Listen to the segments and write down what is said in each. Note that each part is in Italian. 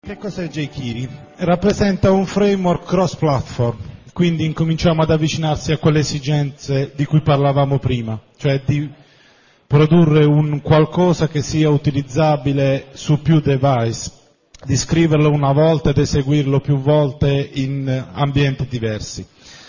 Che cos'è jQuery? Rappresenta un framework cross-platform, quindi incominciamo ad avvicinarsi a quelle esigenze di cui parlavamo prima, cioè di produrre un qualcosa che sia utilizzabile su più device, di scriverlo una volta ed eseguirlo più volte in ambienti diversi.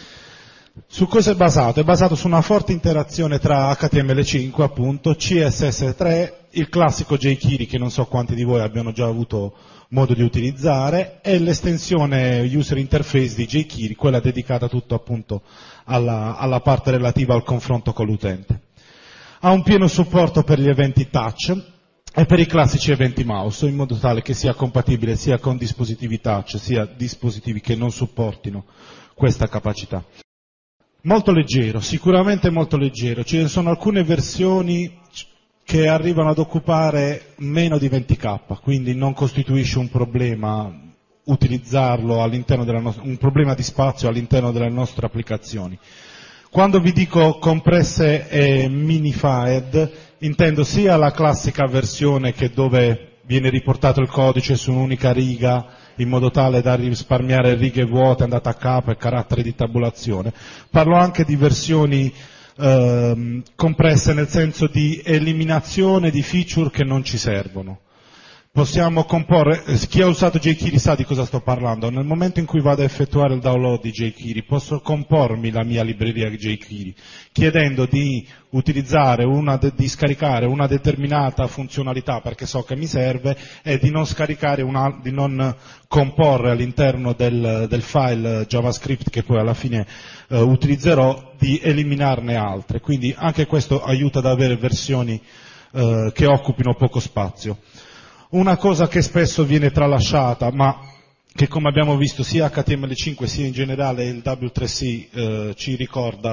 Su cosa è basato? È basato su una forte interazione tra HTML5, appunto, CSS3, il classico jQuery che non so quanti di voi abbiano già avuto modo di utilizzare, e l'estensione user interface di jQuery, quella dedicata tutto appunto alla parte relativa al confronto con l'utente. Ha un pieno supporto per gli eventi touch e per i classici eventi mouse, in modo tale che sia compatibile sia con dispositivi touch sia dispositivi che non supportino questa capacità. Molto leggero, sicuramente molto leggero. Ci sono alcune versioni che arrivano ad occupare meno di 20K, quindi non costituisce un problema utilizzarlo all'interno un problema di spazio all'interno delle nostre applicazioni. Quando vi dico compresse e minified, intendo sia la classica versione dove viene riportato il codice su un'unica riga, in modo tale da risparmiare righe vuote, andate a capo e caratteri di tabulazione. Parlo anche di versioni compresse nel senso di eliminazione di feature che non ci servono. Possiamo comporre, chi ha usato jQuery sa di cosa sto parlando, nel momento in cui vado a effettuare il download di jQuery posso compormi la mia libreria jQuery chiedendo di utilizzare di scaricare una determinata funzionalità perché so che mi serve e di non scaricare di non comporre all'interno del file JavaScript che poi alla fine utilizzerò, di eliminarne altre. Quindi anche questo aiuta ad avere versioni che occupino poco spazio. Una cosa che spesso viene tralasciata, ma che come abbiamo visto sia HTML5 sia in generale il W3C ci ricorda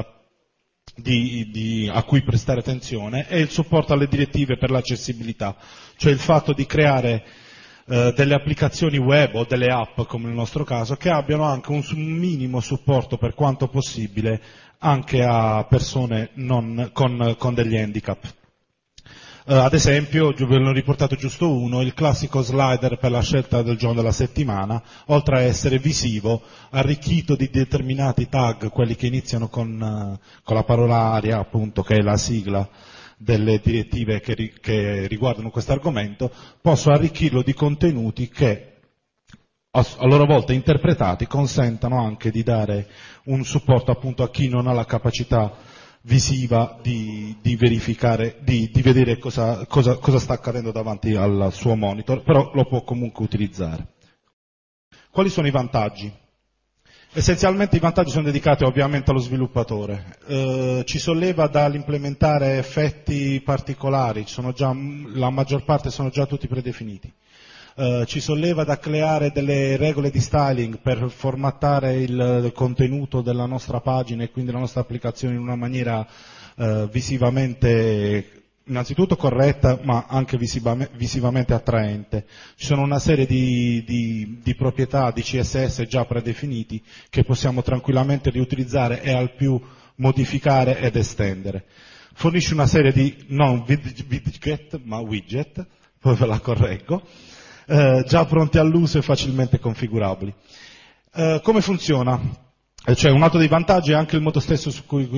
a cui prestare attenzione, è il supporto alle direttive per l'accessibilità, cioè il fatto di creare delle applicazioni web o delle app, come nel nostro caso, che abbiano anche un minimo supporto per quanto possibile anche a persone con degli handicap. Ad esempio, ve ne ho riportato giusto uno, il classico slider per la scelta del giorno della settimana, oltre a essere visivo, arricchito di determinati tag, quelli che iniziano con la parola ARIA, appunto, che è la sigla delle direttive che riguardano questo argomento, posso arricchirlo di contenuti che, a loro volta interpretati, consentano anche di dare un supporto appunto a chi non ha la capacità visiva di verificare, di vedere cosa sta accadendo davanti al suo monitor, però lo può comunque utilizzare. Quali sono i vantaggi? Essenzialmente i vantaggi sono dedicati ovviamente allo sviluppatore, ci solleva dall'implementare effetti particolari, la maggior parte sono già tutti predefiniti. Ci solleva da creare delle regole di styling per formattare il contenuto della nostra pagina e quindi la nostra applicazione in una maniera visivamente innanzitutto corretta ma anche visivamente attraente. Ci sono una serie di proprietà di CSS già predefiniti che possiamo tranquillamente riutilizzare e al più modificare ed estendere. Fornisce una serie di non widget ma widget, poi ve la correggo, già pronti all'uso e facilmente configurabili. Come funziona? Cioè, un altro dei vantaggi è anche il modo stesso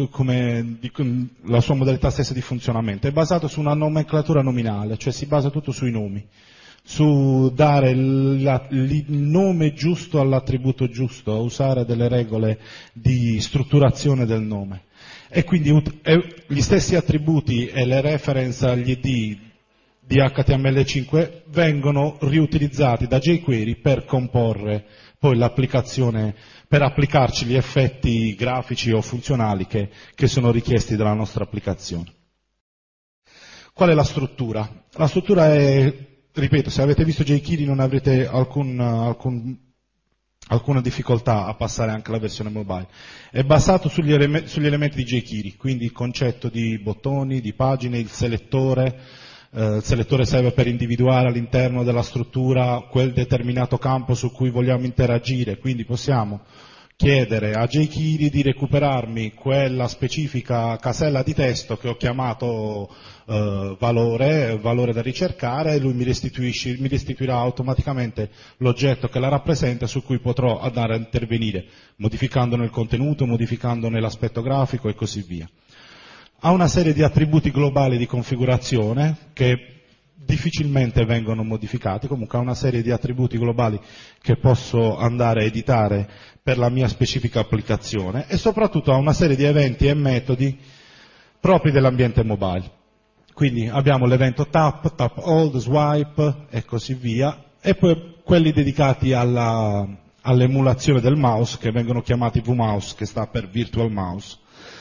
la sua modalità stessa di funzionamento. È basato su una nomenclatura nominale, cioè si basa tutto sui nomi, su dare il nome giusto all'attributo giusto, usare delle regole di strutturazione del nome. E quindi gli stessi attributi e le reference agli ID di HTML5 vengono riutilizzati da jQuery per comporre poi l'applicazione, per applicarci gli effetti grafici o funzionali che sono richiesti dalla nostra applicazione. Qual è la struttura? La struttura è, ripeto, se avete visto jQuery non avrete alcuna difficoltà a passare anche alla versione mobile. È basato sugli elementi di jQuery, quindi il concetto di bottoni, di pagine, il selettore. Il selettore serve per individuare all'interno della struttura quel determinato campo su cui vogliamo interagire, quindi possiamo chiedere a jQuery di recuperarmi quella specifica casella di testo che ho chiamato valore da ricercare, e lui mi restituirà automaticamente l'oggetto che la rappresenta, su cui potrò andare a intervenire, modificandone il contenuto, modificandone l'aspetto grafico e così via. Ha una serie di attributi globali di configurazione che difficilmente vengono modificati, comunque ha una serie di attributi globali che posso andare a editare per la mia specifica applicazione, e soprattutto ha una serie di eventi e metodi propri dell'ambiente mobile. Quindi abbiamo l'evento tap, tap hold, swipe e così via, e poi quelli dedicati all'emulazione del mouse, che vengono chiamati VMouse, che sta per Virtual Mouse.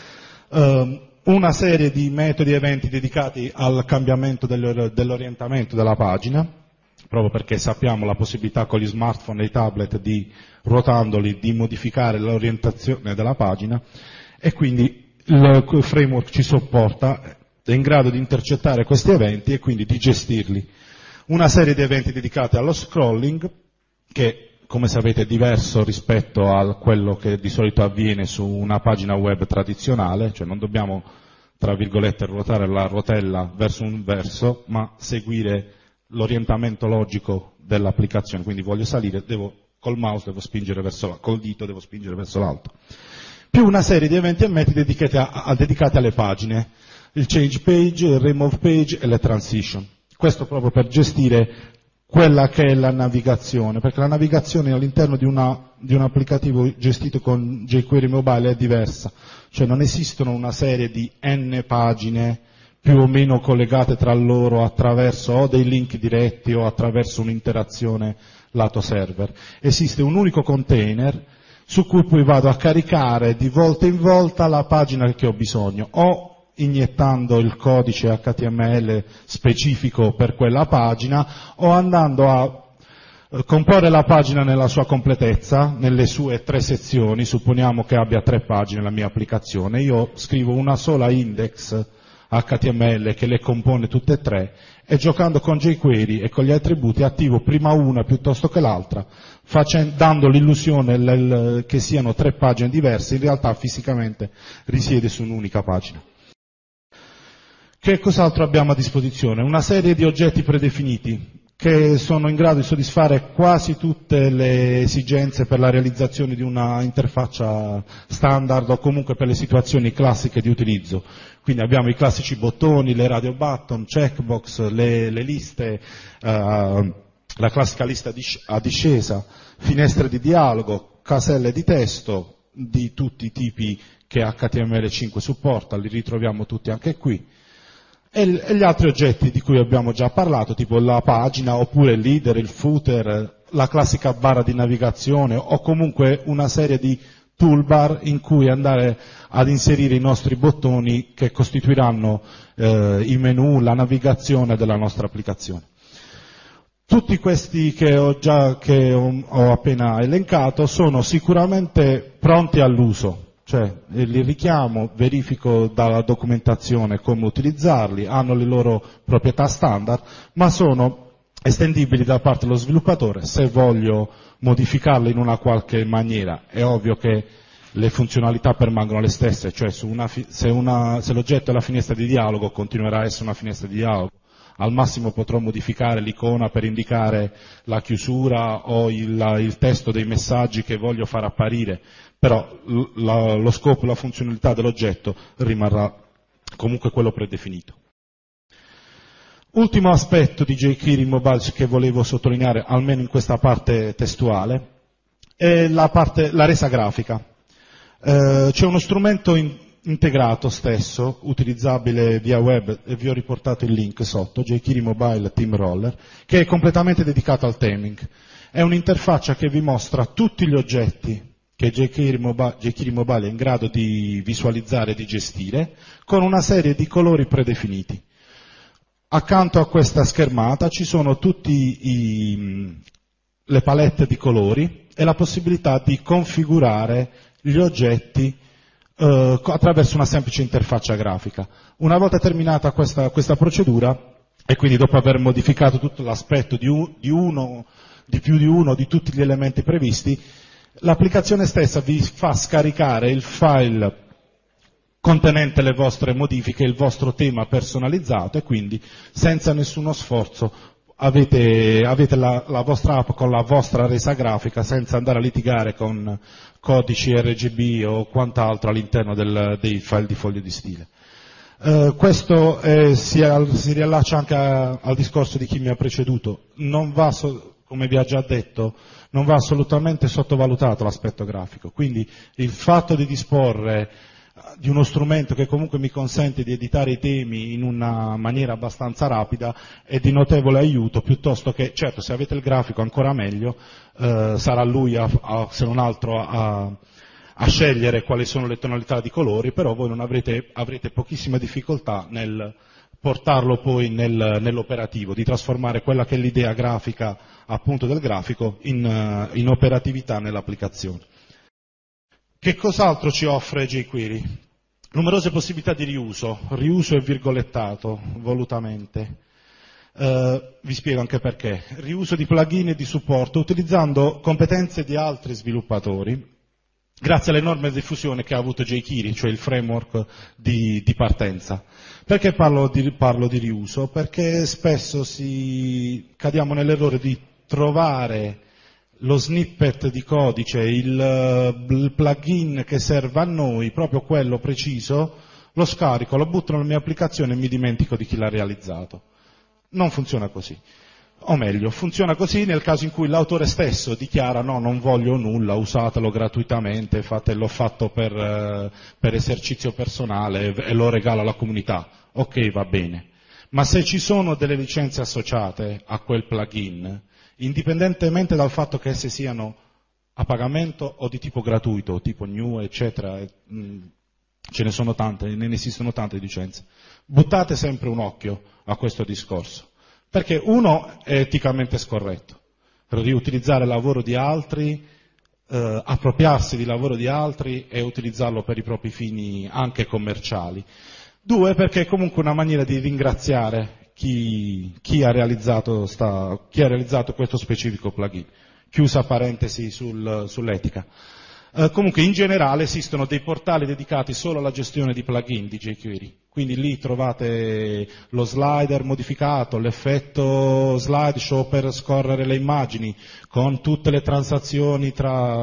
Una serie di metodi e eventi dedicati al cambiamento dell'orientamento della pagina, proprio perché sappiamo la possibilità con gli smartphone e i tablet ruotandoli, di modificare l'orientazione della pagina, e quindi il framework ci supporta, è in grado di intercettare questi eventi e quindi di gestirli. Una serie di eventi dedicati allo scrolling, che come sapete è diverso rispetto a quello che di solito avviene su una pagina web tradizionale, cioè non dobbiamo, tra virgolette, ruotare la rotella verso un verso, ma seguire l'orientamento logico dell'applicazione. Quindi voglio salire, col mouse devo spingere col dito devo spingere verso l'alto. Più una serie di eventi e metodi dedicati alle pagine, il change page, il remove page e le transition. Questo proprio per gestire quella che è la navigazione, perché la navigazione all'interno di un applicativo gestito con jQuery Mobile è diversa, cioè non esistono una serie di n pagine più o meno collegate tra loro attraverso o dei link diretti o attraverso un'interazione lato server. Esiste un unico container su cui poi vado a caricare di volta in volta la pagina che ho bisogno, o iniettando il codice HTML specifico per quella pagina, o andando a comporre la pagina nella sua completezza, nelle sue 3 sezioni. Supponiamo che abbia 3 pagine la mia applicazione, io scrivo una sola index HTML che le compone tutte e 3, e giocando con jQuery e con gli attributi attivo prima una piuttosto che l'altra, dando l'illusione che siano 3 pagine diverse, in realtà fisicamente risiede su un'unica pagina. Che cos'altro abbiamo a disposizione? Una serie di oggetti predefiniti che sono in grado di soddisfare quasi tutte le esigenze per la realizzazione di una interfaccia standard, o comunque per le situazioni classiche di utilizzo. Quindi abbiamo i classici bottoni, le radio button, checkbox, le liste, la classica lista a discesa, finestre di dialogo, caselle di testo di tutti i tipi che HTML5 supporta, li ritroviamo tutti anche qui. E gli altri oggetti di cui abbiamo già parlato, tipo la pagina, oppure il leader, il footer, la classica barra di navigazione, o comunque una serie di toolbar in cui andare ad inserire i nostri bottoni che costituiranno i menu, la navigazione della nostra applicazione. Tutti questi che ho appena elencato sono sicuramente pronti all'uso. Cioè li richiamo, verifico dalla documentazione come utilizzarli, hanno le loro proprietà standard, ma sono estendibili da parte dello sviluppatore se voglio modificarli in una qualche maniera. È ovvio che le funzionalità permangono le stesse, cioè se l'oggetto è la finestra di dialogo continuerà a essere una finestra di dialogo. Al massimo potrò modificare l'icona per indicare la chiusura o il testo dei messaggi che voglio far apparire, però lo scopo, la funzionalità dell'oggetto rimarrà comunque quello predefinito. Ultimo aspetto di jQuery Mobile che volevo sottolineare, almeno in questa parte testuale, è la resa grafica. C'è uno strumento integrato stesso, utilizzabile via web, e vi ho riportato il link sotto, jQuery Mobile Theme Roller, che è completamente dedicato al theming. È un'interfaccia che vi mostra tutti gli oggetti che jQuery Mobile è in grado di visualizzare e di gestire, con una serie di colori predefiniti. Accanto a questa schermata ci sono tutte le palette di colori e la possibilità di configurare gli oggetti attraverso una semplice interfaccia grafica. Una volta terminata questa procedura, e quindi dopo aver modificato tutto l'aspetto di più di uno di tutti gli elementi previsti, L'applicazione stessa vi fa scaricare il file contenente le vostre modifiche, il vostro tema personalizzato, e quindi senza nessuno sforzo avete la vostra app con la vostra resa grafica senza andare a litigare con codici RGB o quant'altro all'interno dei file di foglio di stile. Questo si riallaccia anche al discorso di chi mi ha preceduto. Non va, come vi ha già detto, non va assolutamente sottovalutato l'aspetto grafico. Quindi il fatto di disporre di uno strumento che comunque mi consente di editare i temi in una maniera abbastanza rapida è di notevole aiuto, piuttosto che, certo, se avete il grafico ancora meglio, sarà lui se non altro a scegliere quali sono le tonalità di colori, però voi non avrete pochissima difficoltà nel portarlo poi nell'operativo, di trasformare quella che è l'idea grafica appunto del grafico in operatività nell'applicazione. Che cos'altro ci offre jQuery? Numerose possibilità di riuso e virgolettato volutamente. Vi spiego anche perché. Riuso di plugin e di supporto utilizzando competenze di altri sviluppatori, grazie all'enorme diffusione che ha avuto jQuery, cioè il framework di partenza. Perché parlo di riuso? Perché spesso cadiamo nell'errore di trovare lo snippet di codice, il plugin che serve a noi, proprio quello preciso, lo scarico, lo butto nella mia applicazione e mi dimentico di chi l'ha realizzato. Non funziona così. O meglio, funziona così nel caso in cui l'autore stesso dichiara no, non voglio nulla, usatelo gratuitamente, l'ho fatto per esercizio personale e lo regalo alla comunità. Ok, va bene. Ma se ci sono delle licenze associate a quel plugin, indipendentemente dal fatto che esse siano a pagamento o di tipo gratuito, tipo new, eccetera, ce ne sono tante, ne esistono tante licenze, buttate sempre un occhio a questo discorso, perché uno è eticamente scorretto, riutilizzare lavoro di altri, appropriarsi di lavoro di altri e utilizzarlo per i propri fini anche commerciali. Due, perché è comunque una maniera di ringraziare chi ha realizzato questo specifico plugin. Chiusa parentesi sull'etica. Comunque in generale esistono dei portali dedicati solo alla gestione di plugin di jQuery, quindi lì trovate lo slider modificato, l'effetto slideshow per scorrere le immagini, con tutte le transizioni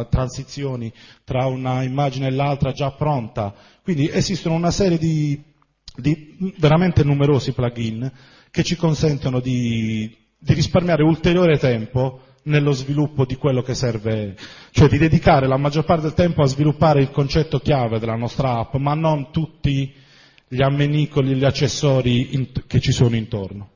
tra una immagine e l'altra già pronta. Quindi esistono una serie di veramente numerosi plugin che ci consentono di risparmiare ulteriore tempo nello sviluppo di quello che serve, cioè di dedicare la maggior parte del tempo a sviluppare il concetto chiave della nostra app, ma non tutti gli ammenicoli, gli accessori che ci sono intorno.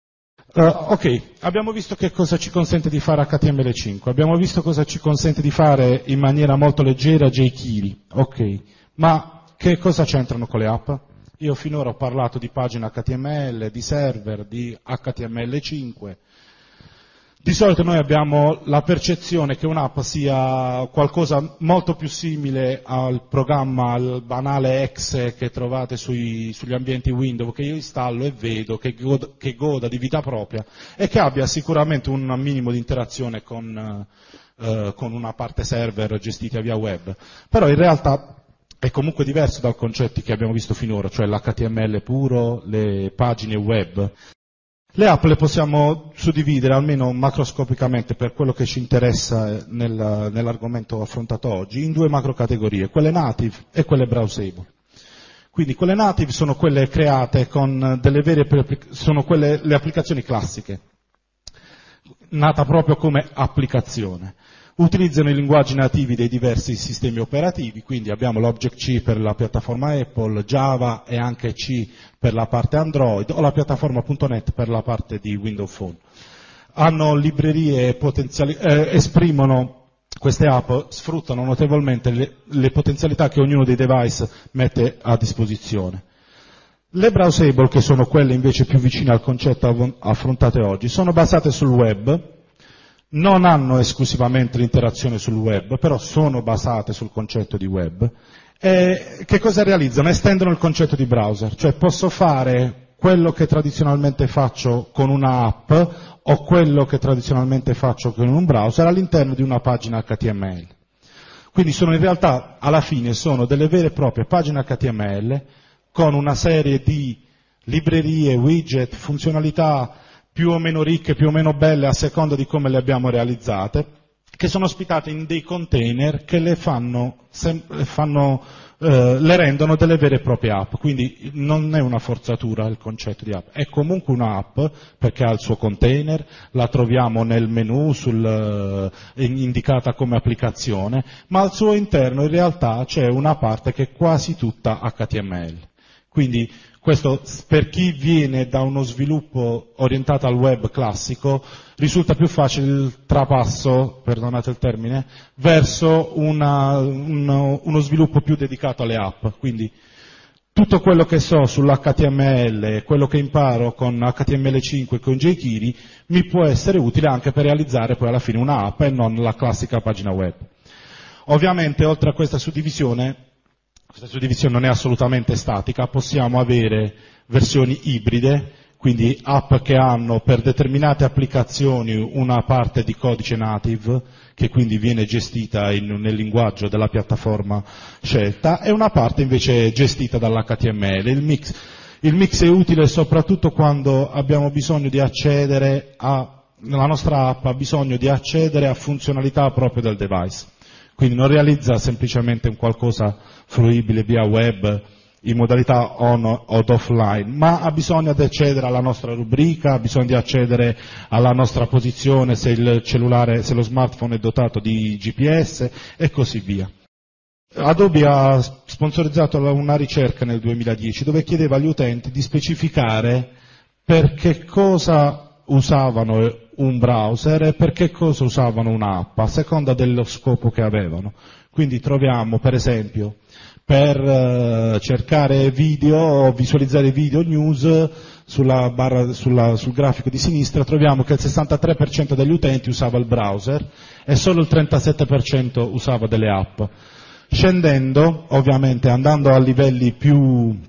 Ok, abbiamo visto che cosa ci consente di fare HTML5, abbiamo visto cosa ci consente di fare in maniera molto leggera jQuery, ok, ma che cosa c'entrano con le app? Io finora ho parlato di pagina HTML, di server, di HTML5. Di solito noi abbiamo la percezione che un'app sia qualcosa molto più simile al programma, al banale exe che trovate sugli ambienti Windows, che io installo e vedo, che goda di vita propria e che abbia sicuramente un minimo di interazione con una parte server gestita via web. Però in realtà è comunque diverso dal concetto che abbiamo visto finora, cioè l'HTML puro, le pagine web. Le app le possiamo suddividere, almeno macroscopicamente per quello che ci interessa nell'argomento affrontato oggi, in due macrocategorie, quelle native e quelle browsable. Quindi quelle native sono quelle create con delle vere e proprie, sono le applicazioni classiche, nata proprio come applicazione. Utilizzano i linguaggi nativi dei diversi sistemi operativi, quindi abbiamo l'Object-C per la piattaforma Apple, Java e anche C per la parte Android o la piattaforma.NET per la parte di Windows Phone. Hanno librerie potenziali, esprimono, queste app sfruttano notevolmente le potenzialità che ognuno dei device mette a disposizione. Le browsable, che sono quelle invece più vicine al concetto affrontate oggi, sono basate sul web, non hanno esclusivamente l'interazione sul web, però sono basate sul concetto di web. E che cosa realizzano? Estendono il concetto di browser, cioè posso fare quello che tradizionalmente faccio con una app o quello che tradizionalmente faccio con un browser all'interno di una pagina HTML. Quindi sono in realtà, alla fine, sono delle vere e proprie pagine HTML con una serie di librerie, widget, funzionalità più o meno ricche, più o meno belle a seconda di come le abbiamo realizzate, che sono ospitate in dei container che le rendono delle vere e proprie app. Quindi non è una forzatura il concetto di app, è comunque un'app perché ha il suo container, la troviamo nel menu indicata come applicazione, ma al suo interno in realtà c'è una parte che è quasi tutta HTML. Quindi questo per chi viene da uno sviluppo orientato al web classico risulta più facile il trapasso, perdonate il termine, verso uno sviluppo più dedicato alle app. Quindi tutto quello che so sull'HTML, quello che imparo con HTML5 e con jQuery mi può essere utile anche per realizzare poi alla fine una app e non la classica pagina web. Ovviamente oltre a questa suddivisione non è assolutamente statica, possiamo avere versioni ibride, quindi app che hanno per determinate applicazioni una parte di codice native, che quindi viene gestita nel linguaggio della piattaforma scelta, e una parte invece gestita dall'HTML. Il mix è utile soprattutto quando abbiamo bisogno di accedere la nostra app ha bisogno di accedere a funzionalità proprio del device. Quindi non realizza semplicemente un qualcosa fruibile via web in modalità on o offline, ma ha bisogno di accedere alla nostra rubrica, ha bisogno di accedere alla nostra posizione se lo smartphone è dotato di GPS e così via. Adobe ha sponsorizzato una ricerca nel 2010 dove chiedeva agli utenti di specificare per che cosa usavano un browser e per che cosa usavano un'app, a seconda dello scopo che avevano. Quindi troviamo, per esempio, per cercare video o visualizzare video news, sul grafico di sinistra troviamo che il 63% degli utenti usava il browser e solo il 37% usava delle app. Scendendo, ovviamente, andando a livelli più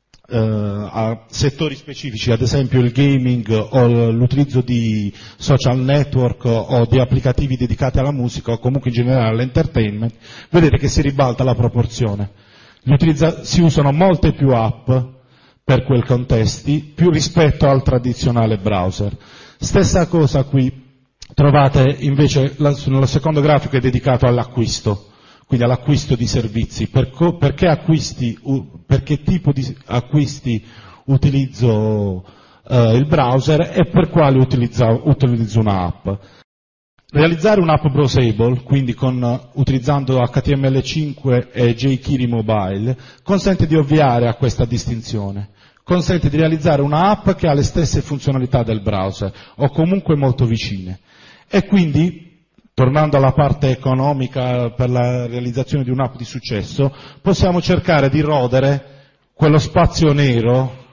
a settori specifici, ad esempio il gaming o l'utilizzo di social network o di applicativi dedicati alla musica o comunque in generale all'entertainment, vedete che si ribalta la proporzione. Si usano molte più app per quei contesti più rispetto al tradizionale browser. Stessa cosa qui trovate invece nello secondo grafico è dedicato all'acquisto. Quindi all'acquisto di servizi, per che tipo di acquisti utilizzo il browser e per quale utilizzo un'app. Realizzare un'app browsable, quindi utilizzando HTML5 e jQuery Mobile, consente di ovviare a questa distinzione. Consente di realizzare un'app che ha le stesse funzionalità del browser, o comunque molto vicine. E quindi, tornando alla parte economica per la realizzazione di un'app di successo, possiamo cercare di rodere quello spazio nero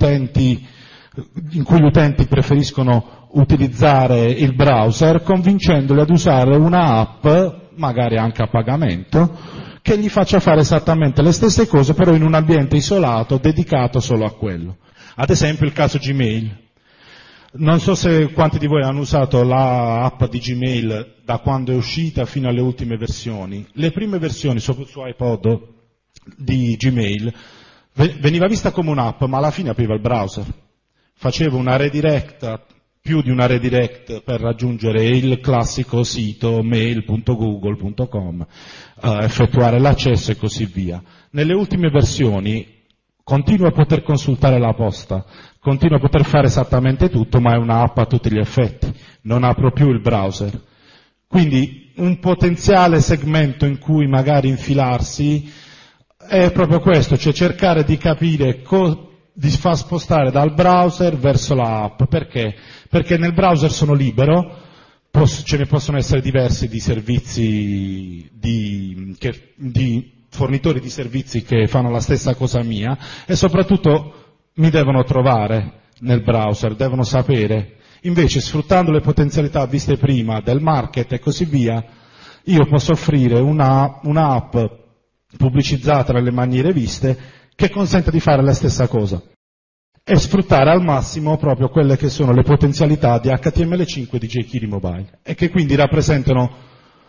in cui gli utenti preferiscono utilizzare il browser, convincendoli ad usare una app, magari anche a pagamento, che gli faccia fare esattamente le stesse cose, però in un ambiente isolato, dedicato solo a quello. Ad esempio il caso Gmail. Non so se quanti di voi hanno usato l'app di Gmail da quando è uscita fino alle ultime versioni. Le prime versioni su iPod di Gmail veniva vista come un'app, ma alla fine apriva il browser. Faceva una redirect, più di una redirect per raggiungere il classico sito mail.google.com, effettuare l'accesso e così via. Nelle ultime versioni continua a poter consultare la posta, continua a poter fare esattamente tutto, ma è un'app a tutti gli effetti, non apro più il browser. Quindi un potenziale segmento in cui magari infilarsi è proprio questo, cioè cercare di capire di far spostare dal browser verso l'app. Perché? Perché nel browser sono libero, ce ne possono essere diversi di servizi, di fornitori di servizi che fanno la stessa cosa mia e soprattutto mi devono trovare nel browser, devono sapere. Invece, sfruttando le potenzialità viste prima del market e così via, io posso offrire un'app pubblicizzata nelle maniere viste che consente di fare la stessa cosa e sfruttare al massimo proprio quelle che sono le potenzialità di HTML5 e di jQuery Mobile e che quindi rappresentano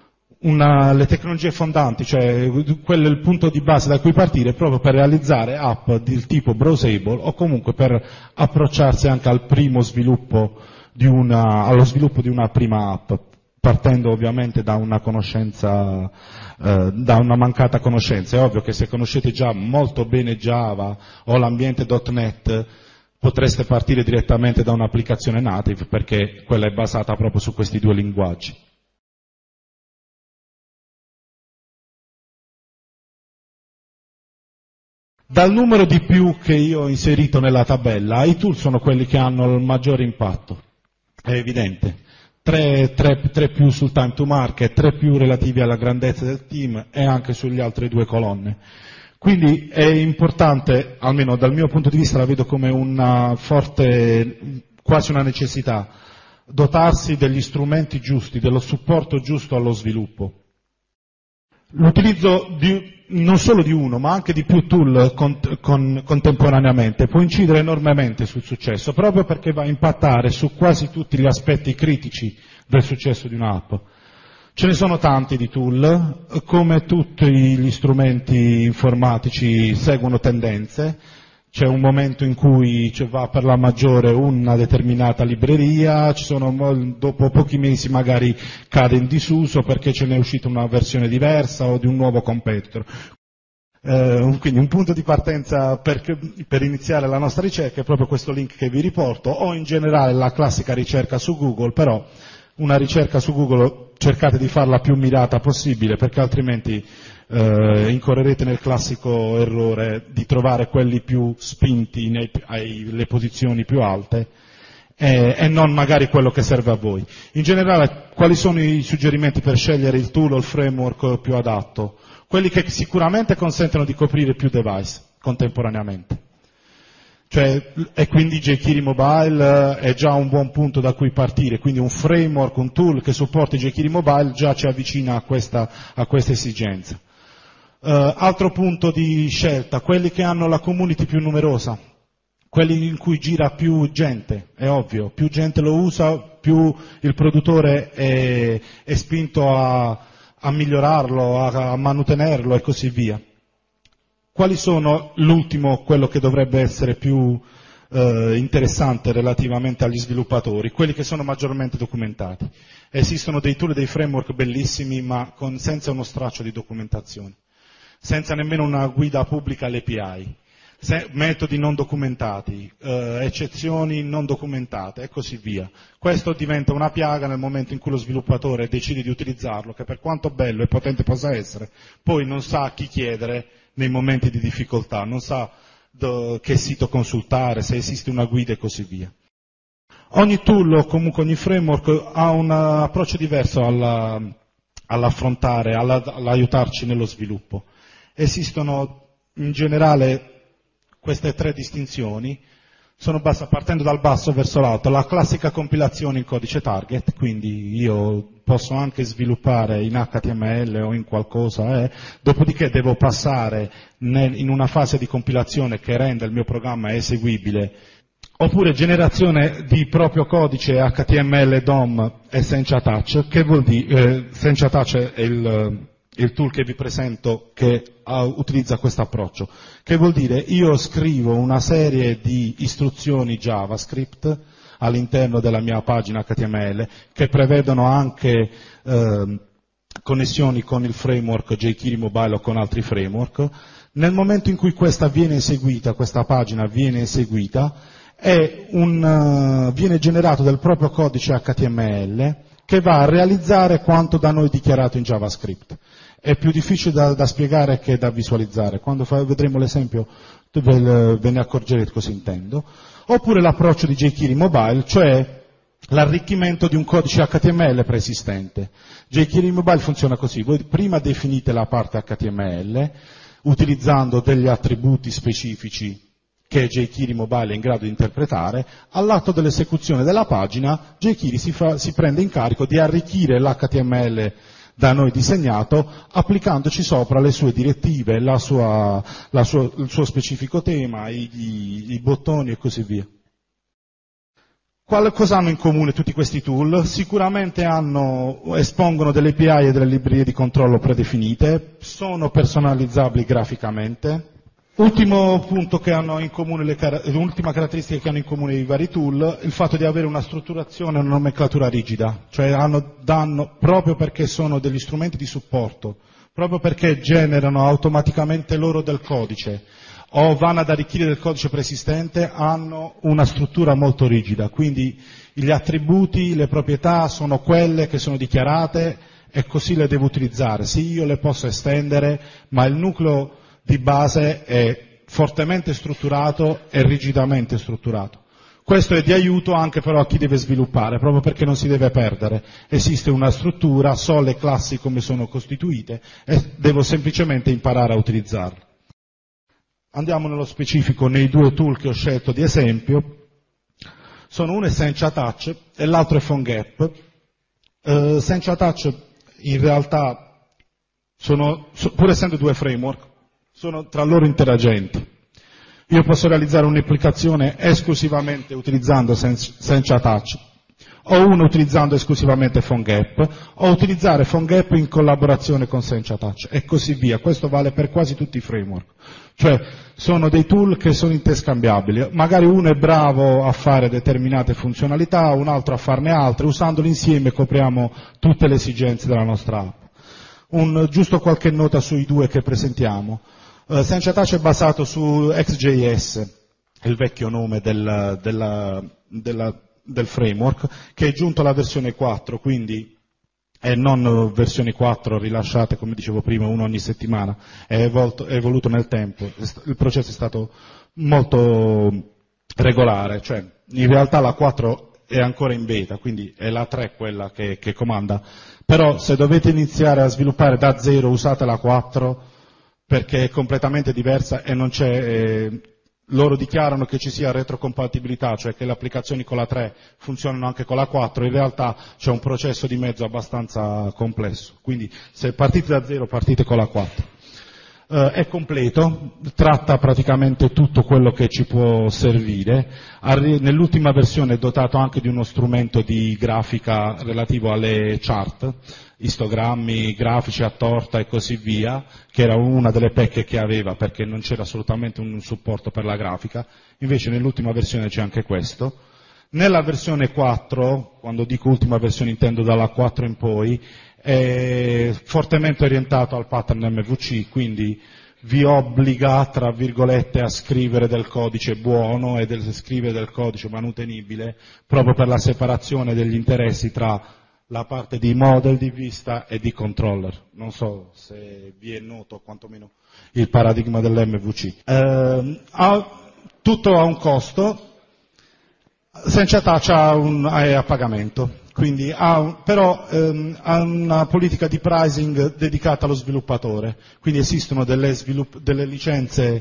le tecnologie fondanti, cioè quello è il punto di base da cui partire proprio per realizzare app del tipo browsable o comunque per approcciarsi anche al primo sviluppo allo sviluppo di una prima app, partendo ovviamente da una conoscenza, da una mancata conoscenza. È ovvio che se conoscete già molto bene Java o l'ambiente .NET potreste partire direttamente da un'applicazione native perché quella è basata proprio su questi due linguaggi. Dal numero di più che io ho inserito nella tabella, i tool sono quelli che hanno il maggiore impatto, è evidente. 3 più sul time to market, 3 più relativi alla grandezza del team e anche sulle altre due colonne. Quindi è importante, almeno dal mio punto di vista la vedo come una forte, quasi una necessità, dotarsi degli strumenti giusti, dello supporto giusto allo sviluppo. L'utilizzo non solo di uno, ma anche di più tool contemporaneamente può incidere enormemente sul successo, proprio perché va a impattare su quasi tutti gli aspetti critici del successo di un'app. Ce ne sono tanti di tool, come tutti gli strumenti informatici seguono tendenze. C'è un momento in cui va per la maggiore una determinata libreria, dopo pochi mesi magari cade in disuso perché ce n'è uscita una versione diversa o di un nuovo competitor. Quindi un punto di partenza per iniziare la nostra ricerca è proprio questo link che vi riporto, o in generale la classica ricerca su Google, però una ricerca su Google cercate di farla più mirata possibile perché altrimenti incorrerete nel classico errore di trovare quelli più spinti alle posizioni più alte e non magari quello che serve a voi. In generale, quali sono i suggerimenti per scegliere il tool o il framework più adatto? Quelli che sicuramente consentono di coprire più device contemporaneamente. E quindi jQuery Mobile è già un buon punto da cui partire, quindi un framework, un tool che supporti jQuery Mobile già ci avvicina a questa esigenza. Altro punto di scelta, quelli che hanno la community più numerosa, quelli in cui gira più gente, è ovvio, più gente lo usa, più il produttore è spinto a migliorarlo, a mantenerlo e così via. Quali sono l'ultimo, quello che dovrebbe essere più interessante relativamente agli sviluppatori? Quelli che sono maggiormente documentati. Esistono dei tool e dei framework bellissimi ma senza uno straccio di documentazione, senza nemmeno una guida pubblica alle API, metodi non documentati, eccezioni non documentate e così via. Questo diventa una piaga nel momento in cui lo sviluppatore decide di utilizzarlo, che per quanto bello e potente possa essere, poi non sa a chi chiedere nei momenti di difficoltà, non sa che sito consultare, se esiste una guida e così via. Ogni tool o comunque ogni framework ha un approccio diverso all'affrontare, all'aiutarci nello sviluppo. Esistono in generale queste 3 distinzioni, sono partendo dal basso verso l'alto, la classica compilazione in codice target, quindi io posso anche sviluppare in HTML o in qualcosa, dopodiché devo passare in una fase di compilazione che renda il mio programma eseguibile, oppure generazione di proprio codice HTML DOM e Sencha Touch, che vuol dire, Sencha Touch è il tool che vi presento che utilizza questo approccio, che vuol dire io scrivo una serie di istruzioni JavaScript all'interno della mia pagina HTML che prevedono anche connessioni con il framework jQuery Mobile o con altri framework. Nel momento in cui questa viene eseguita, questa pagina viene eseguita, viene generato del proprio codice HTML che va a realizzare quanto da noi dichiarato in JavaScript. È più difficile da spiegare che da visualizzare. Quando vedremo l'esempio ve ne accorgerete cosa intendo. Oppure l'approccio di jQuery Mobile, cioè l'arricchimento di un codice HTML preesistente. jQuery Mobile funziona così. Voi prima definite la parte HTML utilizzando degli attributi specifici che jQuery Mobile è in grado di interpretare. All'atto dell'esecuzione della pagina jQuery si prende in carico di arricchire l'HTML da noi disegnato, applicandoci sopra le sue direttive, il suo specifico tema, i bottoni e così via. Cosa hanno in comune tutti questi tool? Sicuramente espongono delle API e delle librerie di controllo predefinite, sono personalizzabili graficamente. Ultimo punto che hanno in comune, l'ultima caratteristica che hanno in comune i vari tool, il fatto di avere una strutturazione e una nomenclatura rigida, cioè danno proprio perché sono degli strumenti di supporto, proprio perché generano automaticamente loro del codice, o vanno ad arricchire del codice preesistente, hanno una struttura molto rigida, quindi gli attributi, le proprietà sono quelle che sono dichiarate e così le devo utilizzare. Sì, io le posso estendere, ma il nucleo di base è fortemente strutturato e rigidamente strutturato. Questo è di aiuto anche però a chi deve sviluppare, proprio perché non si deve perdere. Esiste una struttura, so le classi come sono costituite e devo semplicemente imparare a utilizzarle. Andiamo nello specifico nei due tool che ho scelto di esempio. Sono uno Essentia Touch e l'altro è PhoneGap. Essentia Touch in realtà pur essendo due framework, sono tra loro interagenti. Io posso realizzare un'applicazione esclusivamente utilizzando Essentia Touch, o uno utilizzando esclusivamente PhoneGap, o utilizzare PhoneGap in collaborazione con Essentia Touch, e così via. Questo vale per quasi tutti i framework. Cioè, sono dei tool che sono interscambiabili. Magari uno è bravo a fare determinate funzionalità, un altro a farne altre. Usandoli insieme copriamo tutte le esigenze della nostra app. Giusto qualche nota sui due che presentiamo. Essentia Touch è basato su XJS, il vecchio nome del framework, che è giunto alla versione 4, quindi e non versioni 4 rilasciate, come dicevo prima, una ogni settimana, è evoluto nel tempo, il processo è stato molto regolare, cioè in realtà la 4 è ancora in beta, quindi è la 3 quella che comanda, però se dovete iniziare a sviluppare da zero usate la 4 perché è completamente diversa e non c'è... loro dichiarano che ci sia retrocompatibilità, cioè che le applicazioni con la 3 funzionano anche con la 4, in realtà c'è un processo di mezzo abbastanza complesso, quindi se partite da zero partite con la 4. È completo, tratta praticamente tutto quello che ci può servire, nell'ultima versione è dotato anche di uno strumento di grafica relativo alle chart, istogrammi, grafici a torta e così via, che era una delle pecche che aveva perché non c'era assolutamente un supporto per la grafica, invece nell'ultima versione c'è anche questo. Nella versione 4, quando dico ultima versione intendo dalla 4 in poi, è fortemente orientato al pattern MVC, quindi vi obbliga, tra virgolette, a scrivere del codice buono e scrivere del codice manutenibile, proprio per la separazione degli interessi tra la parte di model di vista e di controller. Non so se vi è noto quantomeno il paradigma dell'MVC. Tutto ha un costo, Essentia Touch è a pagamento, quindi però ha una politica di pricing dedicata allo sviluppatore, quindi esistono delle licenze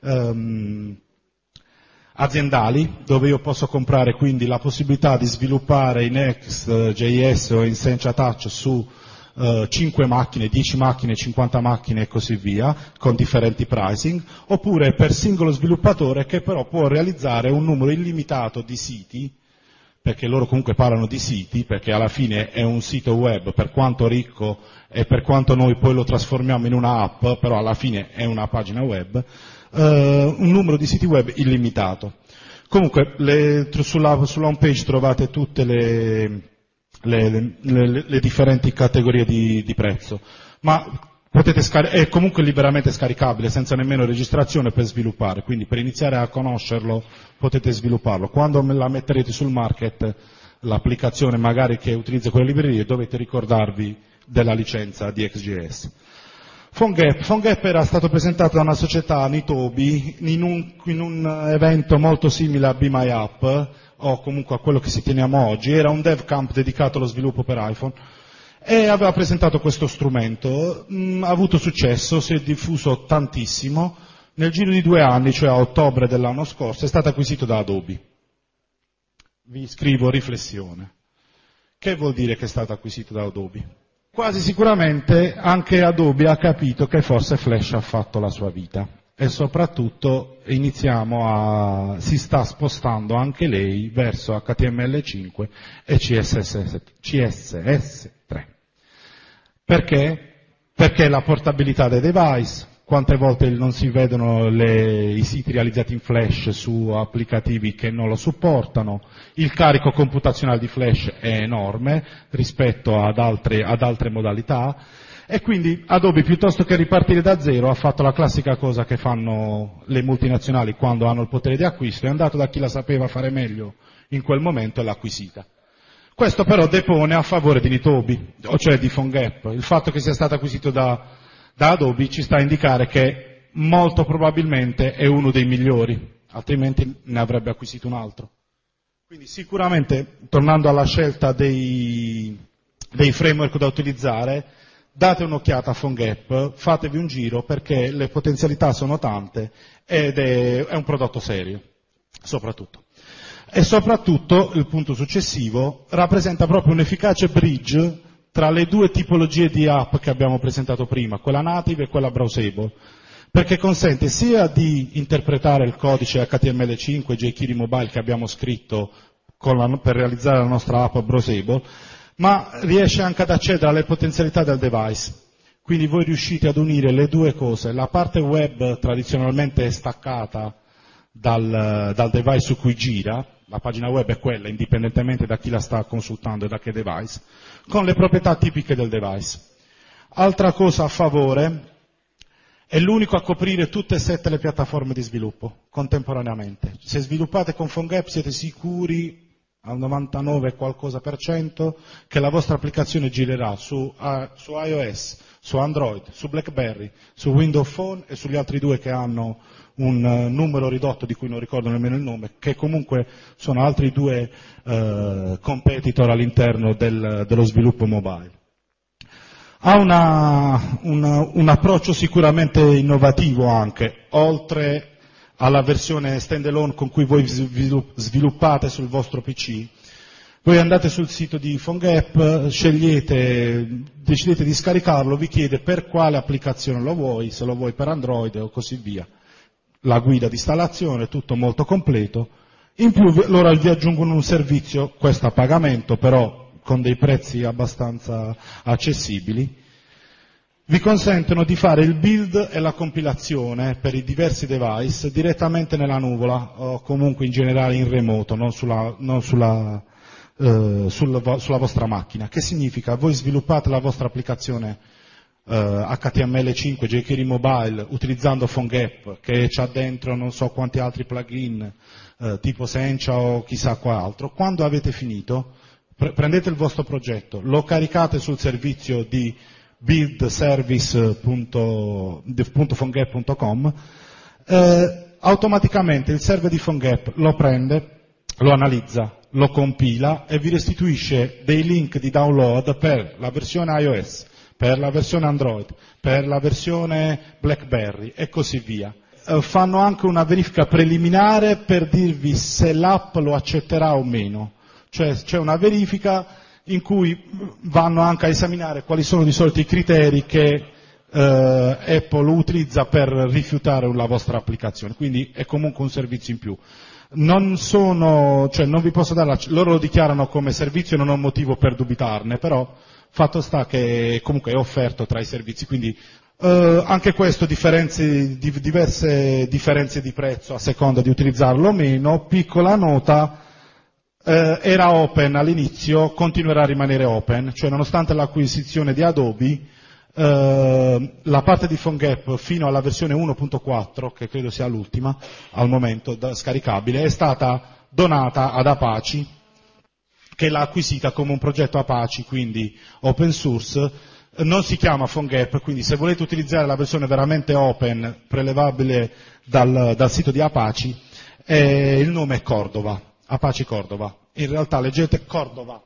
aziendali dove io posso comprare quindi la possibilità di sviluppare in Next.js o in Essentia Touch su 5 macchine, 10 macchine, 50 macchine e così via, con differenti pricing, oppure per singolo sviluppatore che però può realizzare un numero illimitato di siti, perché loro comunque parlano di siti, perché alla fine è un sito web, per quanto ricco e per quanto noi poi lo trasformiamo in una app, però alla fine è una pagina web, un numero di siti web illimitato. Comunque sulla home page trovate tutte le differenti categorie di prezzo, ma è comunque liberamente scaricabile senza nemmeno registrazione per sviluppare, quindi per iniziare a conoscerlo potete svilupparlo. Quando la metterete sul market, l'applicazione magari che utilizza quelle librerie, dovete ricordarvi della licenza di XJS. PhoneGap era stato presentato da una società, Nitobi, in un evento molto simile a Be My App, o comunque a quello che si teniamo oggi. Era un dev camp dedicato allo sviluppo per iPhone e aveva presentato questo strumento, ha avuto successo, si è diffuso tantissimo. Nel giro di 2 anni, cioè a ottobre dell'anno scorso, è stato acquisito da Adobe. Vi scrivo riflessione. Che vuol dire che è stato acquisito da Adobe? Quasi sicuramente anche Adobe ha capito che forse Flash ha fatto la sua vita e soprattutto si sta spostando anche lei verso HTML5 e CSS3. Perché? Perché la portabilità dei device, quante volte non si vedono i siti realizzati in Flash su applicativi che non lo supportano, il carico computazionale di Flash è enorme rispetto ad altre modalità, e quindi Adobe, piuttosto che ripartire da zero, ha fatto la classica cosa che fanno le multinazionali quando hanno il potere di acquisto, è andato da chi la sapeva fare meglio in quel momento e l'ha acquisita. Questo però depone a favore di Nitobi, cioè di PhoneGap. Il fatto che sia stato acquisito da Adobe ci sta a indicare che molto probabilmente è uno dei migliori, altrimenti ne avrebbe acquisito un altro. Quindi sicuramente, tornando alla scelta dei framework da utilizzare, date un'occhiata a PhoneGap, fatevi un giro perché le potenzialità sono tante ed è un prodotto serio, soprattutto. E soprattutto, il punto successivo, rappresenta proprio un efficace bridge tra le due tipologie di app che abbiamo presentato prima, quella native e quella browsable, perché consente sia di interpretare il codice HTML5 jQuery Mobile che abbiamo scritto per realizzare la nostra app browsable, ma riesce anche ad accedere alle potenzialità del device. Quindi voi riuscite ad unire le due cose, la parte web tradizionalmente staccata dal device su cui gira, la pagina web è quella, indipendentemente da chi la sta consultando e da che device, con le proprietà tipiche del device. Altra cosa a favore, è l'unico a coprire tutte e 7 le piattaforme di sviluppo contemporaneamente. Se sviluppate con PhoneGap siete sicuri al 99 qualcosa per cento che la vostra applicazione girerà su iOS, su Android, su BlackBerry, su Windows Phone e sugli altri due che hanno un numero ridotto di cui non ricordo nemmeno il nome, che comunque sono altri due competitor all'interno dello sviluppo mobile. Ha un approccio sicuramente innovativo anche, oltre alla versione standalone con cui voi sviluppate sul vostro PC. Voi andate sul sito di PhoneGap, decidete di scaricarlo, vi chiede per quale applicazione lo vuoi, se lo vuoi per Android o così via. La guida di installazione, tutto molto completo. In più loro vi aggiungono un servizio, questo a pagamento, però con dei prezzi abbastanza accessibili. Vi consentono di fare il build e la compilazione per i diversi device direttamente nella nuvola o comunque in generale in remoto, non sulla vostra macchina. Che significa? Voi sviluppate la vostra applicazione HTML5 jQuery Mobile utilizzando PhoneGap che c'ha dentro non so quanti altri plugin tipo Sencha o chissà quale. Quando avete finito prendete il vostro progetto, lo caricate sul servizio di buildservice.phonegap.com, automaticamente il server di PhoneGap lo prende, lo analizza, lo compila e vi restituisce dei link di download per la versione iOS, per la versione Android, per la versione BlackBerry e così via. Fanno anche una verifica preliminare per dirvi se l'app lo accetterà o meno, cioè c'è una verifica in cui vanno anche a esaminare quali sono di solito i criteri che Apple utilizza per rifiutare la vostra applicazione, quindi è comunque un servizio in più. Non vi posso dare loro lo dichiarano come servizio e non ho motivo per dubitarne, però fatto sta che comunque è offerto tra i servizi, quindi anche questo diverse differenze di prezzo a seconda di utilizzarlo o meno. Piccola nota, era open all'inizio, continuerà a rimanere open, cioè nonostante l'acquisizione di Adobe, la parte di PhoneGap fino alla versione 1.4, che credo sia l'ultima al momento scaricabile, è stata donata ad Apache, che l'ha acquisita come un progetto Apache, quindi open source. Non si chiama PhoneGap, quindi se volete utilizzare la versione veramente open, prelevabile dal sito di Apache, il nome è Cordova, Apache Cordova. In realtà leggete Cordova.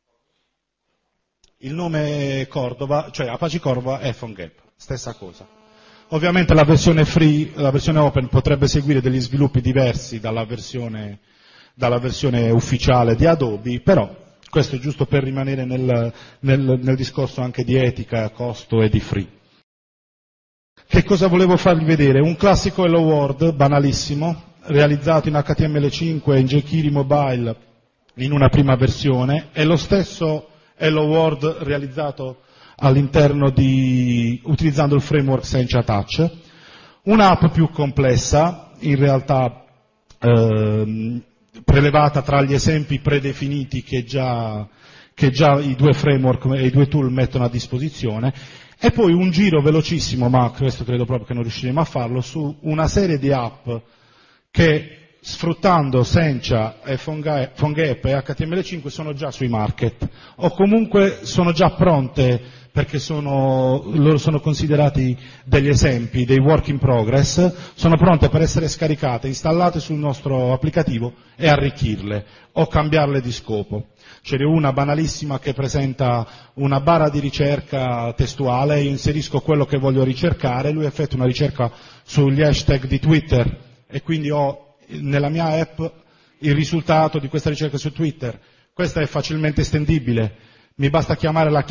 Il nome è Cordova, cioè Apache Cordova è PhoneGap, stessa cosa. Ovviamente la versione free, la versione open potrebbe seguire degli sviluppi diversi dalla versione ufficiale di Adobe, però questo è giusto per rimanere nel discorso anche di etica, costo e di free. Che cosa volevo farvi vedere? Un classico Hello World, banalissimo, realizzato in HTML5 e in jQuery Mobile in una prima versione, è lo stesso Hello World realizzato all'interno utilizzando il framework Sencha Touch. Un'app più complessa, in realtà prelevata tra gli esempi predefiniti che già i due framework e i due tool mettono a disposizione, e poi un giro velocissimo, ma questo credo proprio che non riusciremo a farlo, su una serie di app che sfruttando Sencha e PhoneGap e HTML5 sono già sui market, o comunque sono già pronte perché loro sono considerati degli esempi, dei work in progress, sono pronte per essere scaricate, installate sul nostro applicativo e arricchirle o cambiarle di scopo. Ce n'è una banalissima che presenta una barra di ricerca testuale, io inserisco quello che voglio ricercare, lui effettua una ricerca sugli hashtag di Twitter e quindi ho nella mia app il risultato di questa ricerca su Twitter. Questa è facilmente estendibile, mi basta cambiare la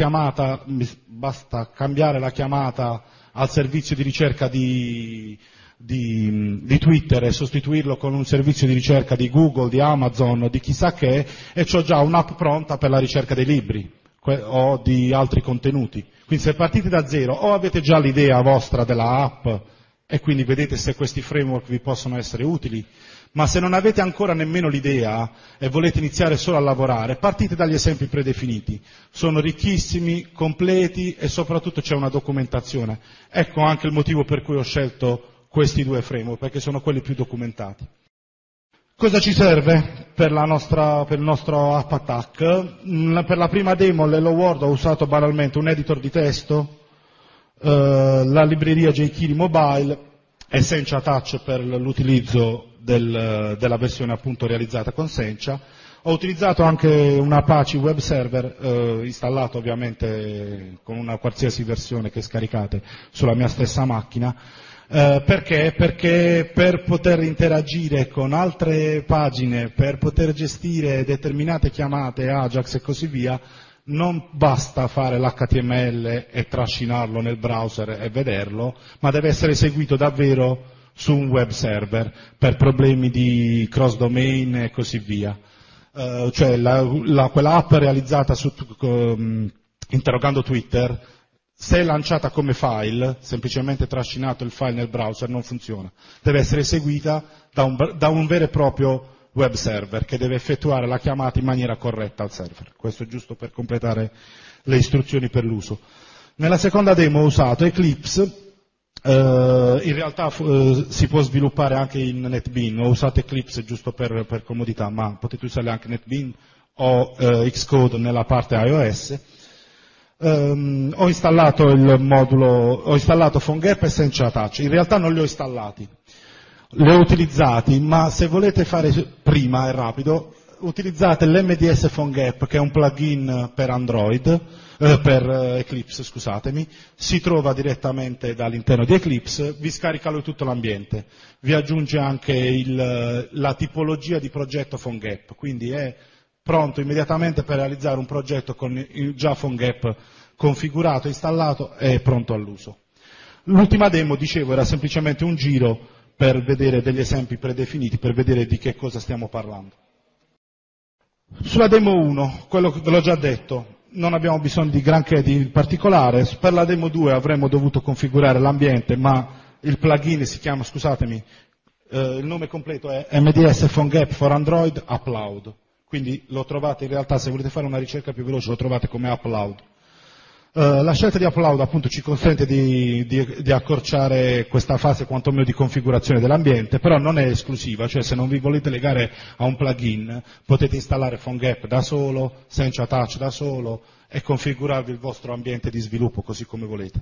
chiamata al servizio di ricerca di Twitter e sostituirlo con un servizio di ricerca di Google, di Amazon, di chissà che, e c'ho già un'app pronta per la ricerca dei libri o di altri contenuti. Quindi se partite da zero o avete già l'idea vostra della app e quindi vedete se questi framework vi possono essere utili, ma se non avete ancora nemmeno l'idea e volete iniziare solo a lavorare, partite dagli esempi predefiniti. Sono ricchissimi, completi e soprattutto c'è una documentazione. Ecco anche il motivo per cui ho scelto questi due framework, perché sono quelli più documentati. Cosa ci serve per il nostro app attack? Per la prima demo, l'Hello World, ho usato banalmente un editor di testo, la libreria jQuery Mobile e Sencha Touch per l'utilizzo della versione appunto realizzata con Sencha. Ho utilizzato anche un Apache web server installato ovviamente con una qualsiasi versione che scaricate sulla mia stessa macchina. Perché? Perché per poter interagire con altre pagine, per poter gestire determinate chiamate, Ajax e così via, non basta fare l'HTML e trascinarlo nel browser e vederlo, ma deve essere eseguito davvero su un web server per problemi di cross domain e così via. Cioè quella app realizzata interrogando Twitter, se è lanciata come file, semplicemente trascinato il file nel browser, non funziona. Deve essere eseguita da un vero e proprio web server che deve effettuare la chiamata in maniera corretta al server. Questo è giusto per completare le istruzioni per l'uso. Nella seconda demo ho usato Eclipse, in realtà si può sviluppare anche in NetBeans, ho usato Eclipse giusto per comodità, ma potete usare anche NetBeans o Xcode nella parte iOS. Ho installato PhoneGap e Sencha Touch, in realtà non li ho installati, li ho utilizzati, ma se volete fare prima e rapido, utilizzate l'MDS PhoneGap, che è un plugin per Android, per Eclipse, scusatemi, si trova direttamente dall'interno di Eclipse, vi scarica lui tutto l'ambiente, vi aggiunge anche la tipologia di progetto PhoneGap, quindi è pronto immediatamente per realizzare un progetto con già PhoneGap configurato, installato e pronto all'uso. L'ultima demo, dicevo, era semplicemente un giro per vedere degli esempi predefiniti, per vedere di che cosa stiamo parlando. Sulla demo 1, quello che ve l'ho già detto, non abbiamo bisogno di granché di particolare. Per la demo 2 avremmo dovuto configurare l'ambiente, ma il plugin si chiama, scusatemi, il nome completo è MDS PhoneGap for Android Upload. Quindi lo trovate in realtà, se volete fare una ricerca più veloce, lo trovate come Upload. La scelta di Upload appunto ci consente di accorciare questa fase quantomeno di configurazione dell'ambiente, però non è esclusiva, cioè se non vi volete legare a un plugin potete installare PhoneGap da solo, Sencha Touch da solo e configurarvi il vostro ambiente di sviluppo così come volete.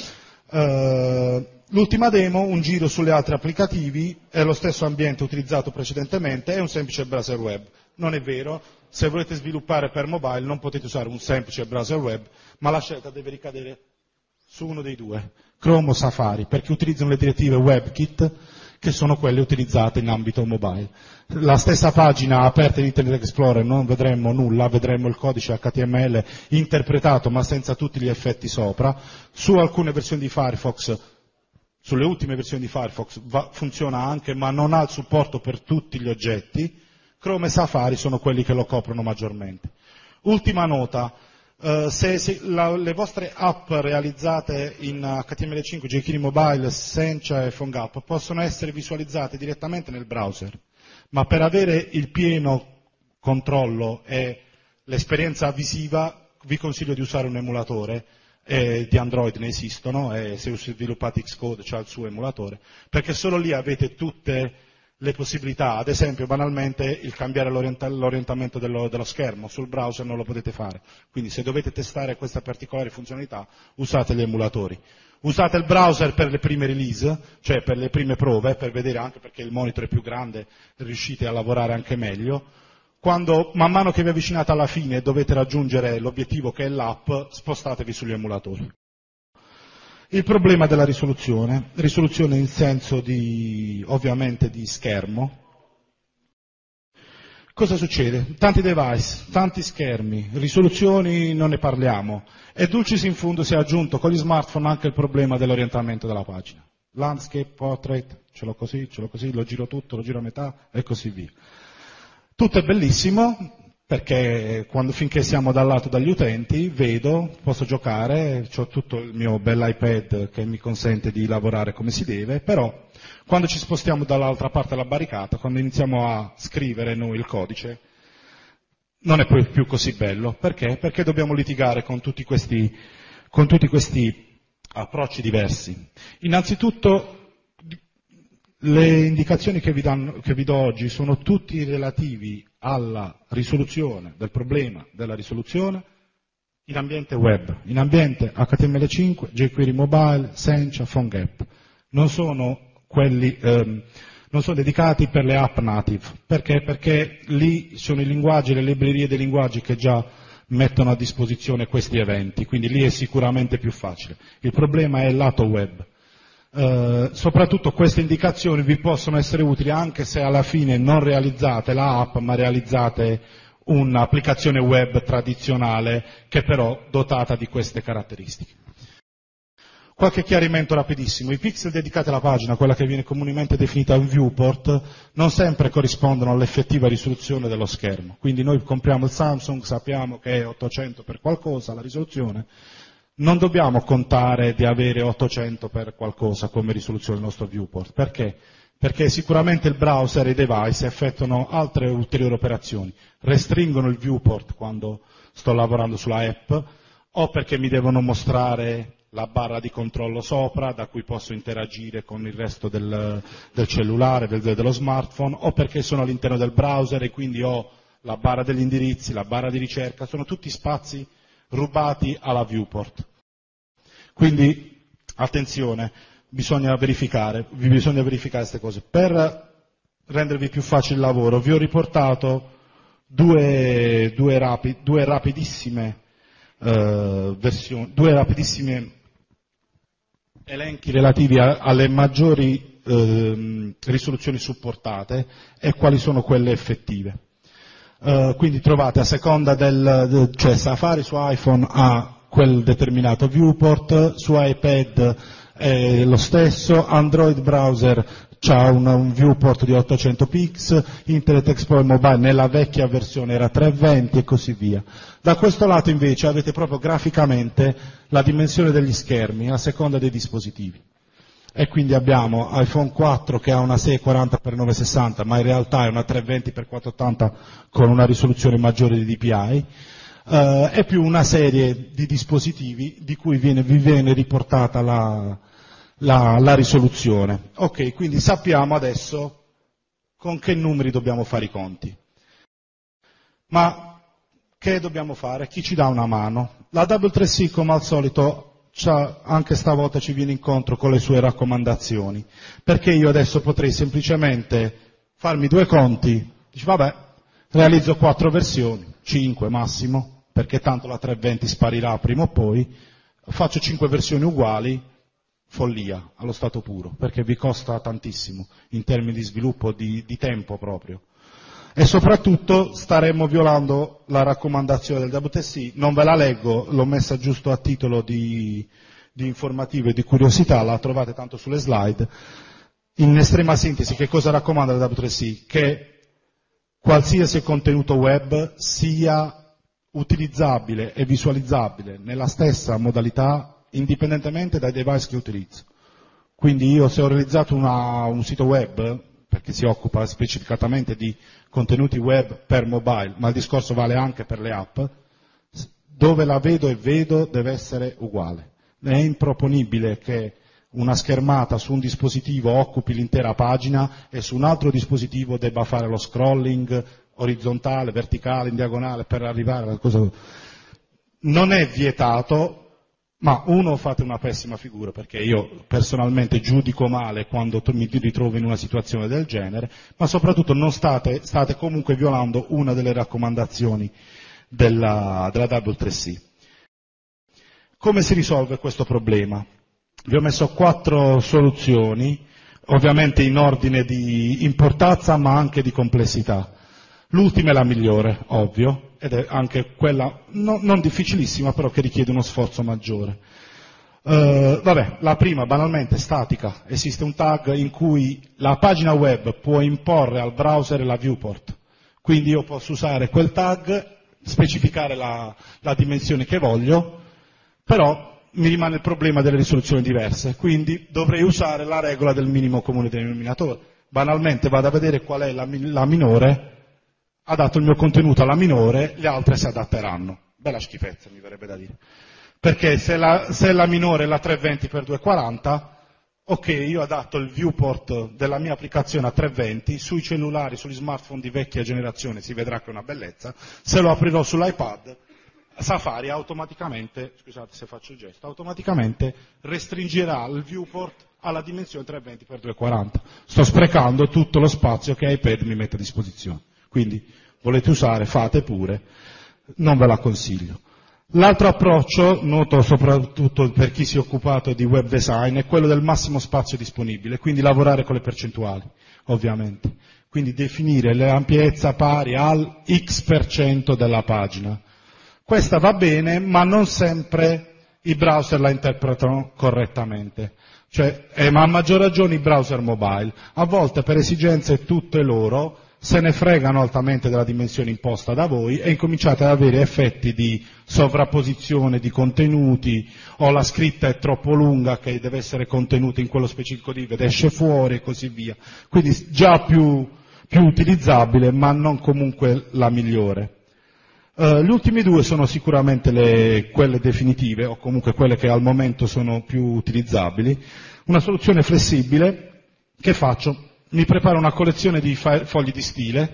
L'ultima demo, un giro sulle altre applicativi, è lo stesso ambiente utilizzato precedentemente, è un semplice browser web. Non è vero, se volete sviluppare per mobile non potete usare un semplice browser web, ma la scelta deve ricadere su uno dei due, Chrome o Safari, perché utilizzano le direttive WebKit, che sono quelle utilizzate in ambito mobile. La stessa pagina aperta in Internet Explorer non vedremmo nulla, vedremmo il codice HTML interpretato ma senza tutti gli effetti sopra. Su alcune versioni di Firefox sulle ultime versioni di Firefox funziona anche, ma non ha il supporto per tutti gli oggetti. Chrome e Safari sono quelli che lo coprono maggiormente. Ultima nota, le vostre app realizzate in HTML5, jQuery Mobile, Sencha e PhoneGap possono essere visualizzate direttamente nel browser, ma per avere il pieno controllo e l'esperienza visiva vi consiglio di usare un emulatore. Di Android ne esistono, e se sviluppate Xcode c'ha il suo emulatore, perché solo lì avete tutte le possibilità, ad esempio banalmente il cambiare l'orientamento dello schermo, sul browser non lo potete fare, quindi se dovete testare questa particolare funzionalità usate gli emulatori. Usate il browser per le prime release, cioè per le prime prove, per vedere anche perché il monitor è più grande, riuscite a lavorare anche meglio. Quando man mano che vi avvicinate alla fine e dovete raggiungere l'obiettivo che è l'app, spostatevi sugli emulatori. Il problema della risoluzione in senso di, ovviamente, di schermo. Cosa succede? Tanti device, tanti schermi, risoluzioni non ne parliamo, e dulcis in fundo si è aggiunto con gli smartphone anche il problema dell'orientamento della pagina. Landscape, portrait, ce l'ho così, lo giro tutto, lo giro a metà e così via. Tutto è bellissimo, perché finché siamo dal lato degli utenti, vedo, posso giocare, ho tutto il mio bell'iPad che mi consente di lavorare come si deve, però quando ci spostiamo dall'altra parte della barricata, quando iniziamo a scrivere noi il codice, non è poi più così bello. Perché? Perché dobbiamo litigare con tutti questi approcci diversi. Innanzitutto, le indicazioni che vi do oggi sono tutti relativi alla risoluzione, del problema della risoluzione in ambiente web, in ambiente HTML5, jQuery Mobile, Sencha, PhoneGap. Non sono dedicati per le app native. Perché? Perché lì sono i linguaggi, le librerie dei linguaggi che già mettono a disposizione questi eventi, quindi lì è sicuramente più facile. Il problema è il lato web. Soprattutto queste indicazioni vi possono essere utili anche se alla fine non realizzate la app, ma realizzate un'applicazione web tradizionale che però dotata di queste caratteristiche. Qualche chiarimento rapidissimo. I pixel dedicati alla pagina, quella che viene comunemente definita un viewport, non sempre corrispondono all'effettiva risoluzione dello schermo. Quindi noi compriamo il Samsung, sappiamo che è 800 per qualcosa la risoluzione, non dobbiamo contare di avere 800 per qualcosa come risoluzione del nostro viewport. Perché? Perché sicuramente il browser e i device effettuano altre ulteriori operazioni, restringono il viewport quando sto lavorando sulla app, o perché mi devono mostrare la barra di controllo sopra da cui posso interagire con il resto del cellulare, dello smartphone, o perché sono all'interno del browser e quindi ho la barra degli indirizzi, la barra di ricerca, sono tutti spazi rubati alla viewport. Quindi, attenzione, bisogna verificare queste cose. Per rendervi più facile il lavoro, vi ho riportato due rapidissime elenchi relativi alle maggiori risoluzioni supportate e quali sono quelle effettive. Quindi trovate a seconda cioè Safari su iPhone ha quel determinato viewport, su iPad è lo stesso, Android browser ha un viewport di 800 pix, Internet Explorer Mobile nella vecchia versione era 320 e così via. Da questo lato invece avete proprio graficamente la dimensione degli schermi a seconda dei dispositivi. E quindi abbiamo iPhone 4 che ha una 640x960, ma in realtà è una 320x480 con una risoluzione maggiore di DPI, e più una serie di dispositivi di cui vi viene riportata la risoluzione. Ok, quindi sappiamo adesso con che numeri dobbiamo fare i conti. Ma che dobbiamo fare? Chi ci dà una mano? La W3C, come al solito, anche stavolta ci viene incontro con le sue raccomandazioni, perché io adesso potrei semplicemente farmi due conti, dici vabbè, realizzo 4 versioni, 5 massimo, perché tanto la 320 sparirà prima o poi, faccio 5 versioni uguali, follia, allo stato puro, perché vi costa tantissimo in termini di sviluppo, di tempo proprio. E soprattutto staremmo violando la raccomandazione del WTC, non ve la leggo, l'ho messa giusto a titolo di di informativo e di curiosità, la trovate tanto sulle slide. In estrema sintesi, che cosa raccomanda la W3C? Che qualsiasi contenuto web sia utilizzabile e visualizzabile nella stessa modalità indipendentemente dai device che utilizzo. Quindi io se ho realizzato un sito web, perché si occupa specificatamente di contenuti web per mobile, ma il discorso vale anche per le app, dove la vedo e vedo deve essere uguale. È improponibile che una schermata su un dispositivo occupi l'intera pagina e su un altro dispositivo debba fare lo scrolling orizzontale, verticale, in diagonale per arrivare alla cosa. Non è vietato, ma uno, fate una pessima figura, perché io personalmente giudico male quando mi ritrovo in una situazione del genere, ma soprattutto non state comunque violando una delle raccomandazioni della W3C. Come si risolve questo problema? Vi ho messo 4 soluzioni, ovviamente in ordine di importanza ma anche di complessità. L'ultima è la migliore, ovvio, ed è anche quella non difficilissima, però che richiede uno sforzo maggiore. La prima, banalmente, statica. Esiste un tag in cui la pagina web può imporre al browser la viewport. Quindi io posso usare quel tag, specificare la dimensione che voglio, però mi rimane il problema delle risoluzioni diverse, quindi dovrei usare la regola del minimo comune denominatore. Banalmente vado a vedere qual è la minore, ha dato il mio contenuto alla minore, le altre si adatteranno. Bella schifezza, mi verrebbe da dire. Perché se la minore è la 320x240, ok, io adatto il viewport della mia applicazione a 320, sui cellulari, sugli smartphone di vecchia generazione si vedrà che è una bellezza, se lo aprirò sull'iPad, Safari automaticamente, scusate se faccio il gesto, automaticamente restringerà il viewport alla dimensione 320x240. Sto sprecando tutto lo spazio che iPad mi mette a disposizione. Quindi volete usare, fate pure, non ve la consiglio. L'altro approccio, noto soprattutto per chi si è occupato di web design, è quello del massimo spazio disponibile, quindi lavorare con le percentuali, ovviamente. Quindi definire l'ampiezza pari al X% della pagina. Questa va bene, ma non sempre i browser la interpretano correttamente. Ma a maggior ragione i browser mobile. A volte per esigenze tutte loro se ne fregano altamente della dimensione imposta da voi e incominciate ad avere effetti di sovrapposizione di contenuti, o la scritta è troppo lunga che deve essere contenuta in quello specifico div ed esce fuori e così via. Quindi già più utilizzabile, ma non comunque la migliore. Gli ultimi due sono sicuramente quelle definitive, o comunque quelle che al momento sono più utilizzabili. Una soluzione flessibile, che faccio? Mi preparo una collezione di fogli di stile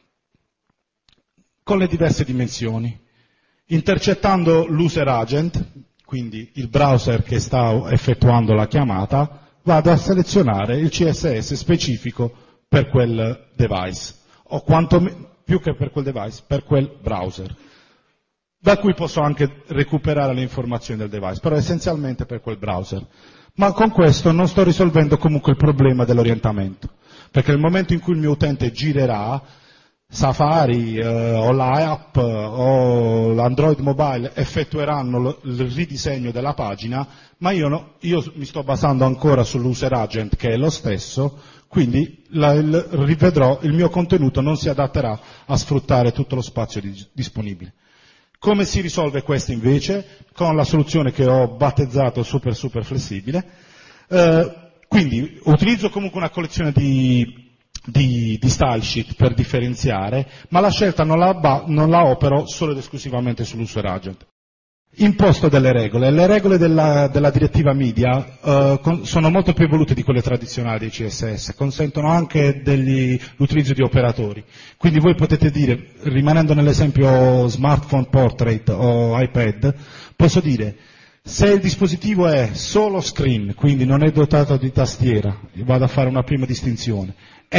con le diverse dimensioni, intercettando l'user agent, quindi il browser che sta effettuando la chiamata, vado a selezionare il CSS specifico per quel device, o quanto più che per quel device, per quel browser, da cui posso anche recuperare le informazioni del device, però essenzialmente per quel browser. Ma con questo non sto risolvendo comunque il problema dell'orientamento, perché nel momento in cui il mio utente girerà, Safari o l'app o l'Android mobile effettueranno il ridisegno della pagina, ma io mi sto basando ancora sull'user agent che è lo stesso, quindi rivedrò, il mio contenuto non si adatterà a sfruttare tutto lo spazio disponibile. Come si risolve questo invece? Con la soluzione che ho battezzato super flessibile. Quindi utilizzo comunque una collezione di style sheet per differenziare, ma la scelta non la opero solo ed esclusivamente sull'user agent. Imposto delle regole. Le regole della direttiva media sono molto più evolute di quelle tradizionali dei CSS, consentono anche l'utilizzo di operatori. Quindi voi potete dire, rimanendo nell'esempio smartphone portrait o iPad, posso dire se il dispositivo è solo screen, quindi non è dotato di tastiera, vado a fare una prima distinzione,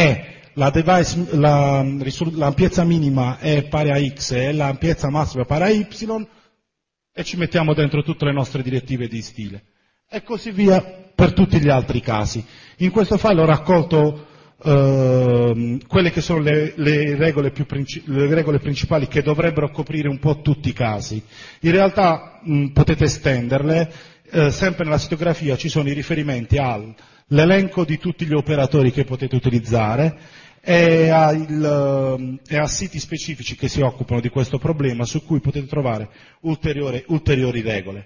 l'ampiezza minima è pari a X e l'ampiezza massima è pari a Y, e ci mettiamo dentro tutte le nostre direttive di stile. E così via per tutti gli altri casi. In questo file ho raccolto quelle che sono le regole principali che dovrebbero coprire un po' tutti i casi. In realtà potete estenderle, sempre nella sitografia ci sono i riferimenti all'elenco di tutti gli operatori che potete utilizzare e a siti specifici che si occupano di questo problema su cui potete trovare ulteriori regole.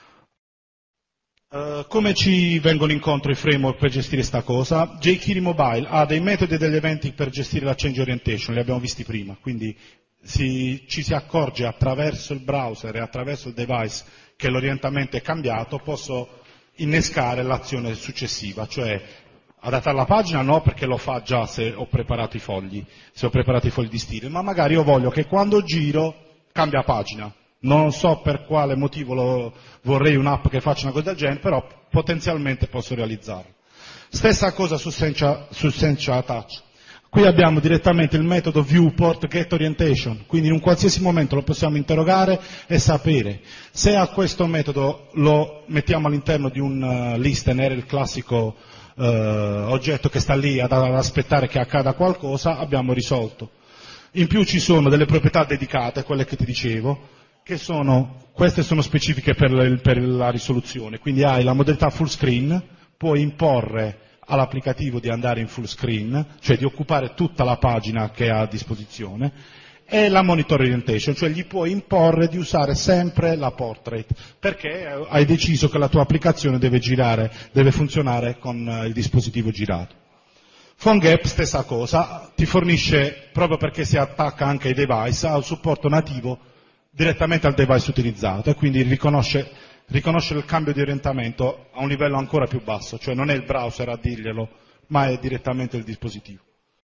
Come ci vengono incontro i framework per gestire questa cosa? jQuery Mobile ha dei metodi e degli eventi per gestire la change orientation, li abbiamo visti prima, quindi ci si accorge attraverso il browser e attraverso il device che l'orientamento è cambiato, posso innescare l'azione successiva, cioè adattare la pagina no perché lo fa già se ho preparato i fogli di stile, ma magari io voglio che quando giro cambia pagina. Non so per quale motivo vorrei un'app che faccia una cosa del genere, però potenzialmente posso realizzarlo. Stessa cosa su Sencha Touch. Qui abbiamo direttamente il metodo viewport get orientation, quindi in un qualsiasi momento lo possiamo interrogare e sapere. Se a questo metodo lo mettiamo all'interno di un listener, il classico oggetto che sta lì ad aspettare che accada qualcosa, abbiamo risolto. In più ci sono delle proprietà dedicate, quelle che ti dicevo, queste sono specifiche per la risoluzione, quindi hai la modalità full screen, puoi imporre all'applicativo di andare in full screen, cioè di occupare tutta la pagina che ha a disposizione, e la monitor orientation, cioè gli puoi imporre di usare sempre la portrait, perché hai deciso che la tua applicazione deve funzionare con il dispositivo girato. PhoneGap, stessa cosa, ti fornisce, proprio perché si attacca anche ai device, ha un supporto nativo direttamente al device utilizzato e quindi riconosce il cambio di orientamento a un livello ancora più basso, cioè non è il browser a dirglielo, ma è direttamente il dispositivo.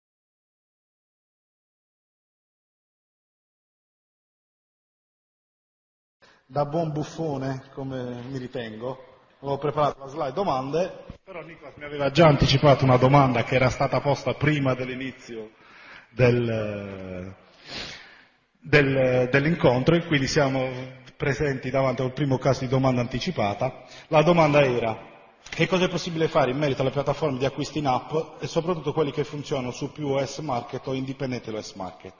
Da buon buffone, come mi ritengo, avevo preparato la slide domande, però Nicolas mi aveva già anticipato una domanda che era stata posta prima dell'inizio dell'incontro e quindi siamo presenti davanti al primo caso di domanda anticipata. La domanda era: che cosa è possibile fare in merito alle piattaforme di acquisti in app e soprattutto quelli che funzionano su più OS market o indipendenti OS market?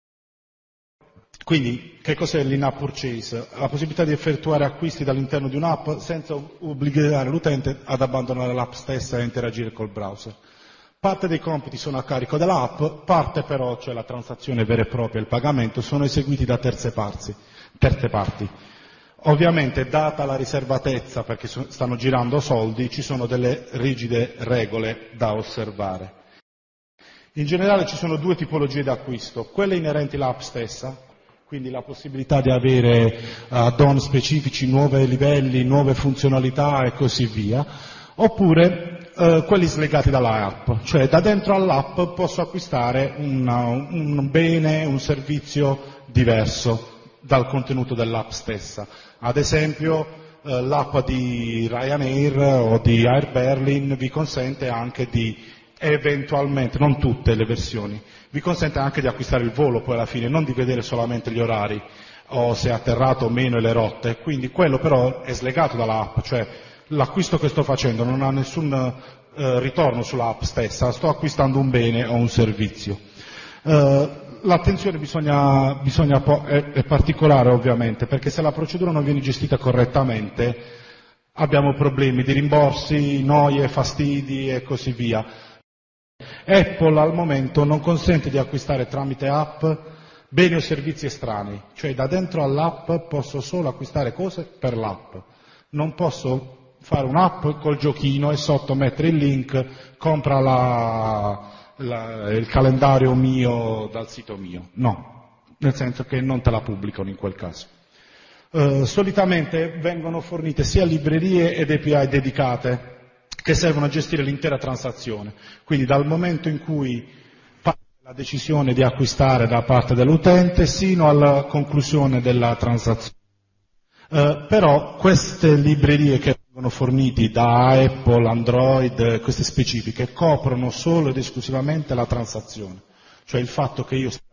Quindi, che cos'è l'in-app purchase? La possibilità di effettuare acquisti dall'interno di un'app senza obbligare l'utente ad abbandonare l'app stessa e interagire col browser. Parte dei compiti sono a carico dell'app, parte però, cioè la transazione vera e propria e il pagamento, sono eseguiti da terze parti. Ovviamente, data la riservatezza, perché stanno girando soldi, ci sono delle rigide regole da osservare. In generale ci sono due tipologie di acquisto, quelle inerenti all'app stessa, quindi la possibilità di avere add-on specifici, nuovi livelli, nuove funzionalità e così via, oppure quelli slegati dall'app, cioè da dentro all'app posso acquistare un bene, un servizio diverso dal contenuto dell'app stessa. Ad esempio l'app di Ryanair o di Air Berlin vi consente anche di eventualmente, non tutte le versioni, vi consente anche di acquistare il volo poi alla fine, non di vedere solamente gli orari o se è atterrato o meno e le rotte, quindi quello però è slegato dall'app, cioè l'acquisto che sto facendo non ha nessun ritorno sull'app stessa, sto acquistando un bene o un servizio. L'attenzione è particolare ovviamente, perché se la procedura non viene gestita correttamente abbiamo problemi di rimborsi, noie, fastidi e così via. Apple al momento non consente di acquistare tramite app beni o servizi estranei, cioè da dentro all'app posso solo acquistare cose per l'app, non posso fare un'app col giochino e sotto mettere il link, compra il calendario mio dal sito mio, no, nel senso che non te la pubblicano in quel caso. Solitamente vengono fornite sia librerie ed API dedicate che servono a gestire l'intera transazione, quindi dal momento in cui parte la decisione di acquistare da parte dell'utente sino alla conclusione della transazione. Però queste librerie che vengono fornite da Apple, Android, queste specifiche, coprono solo ed esclusivamente la transazione, cioè il fatto che io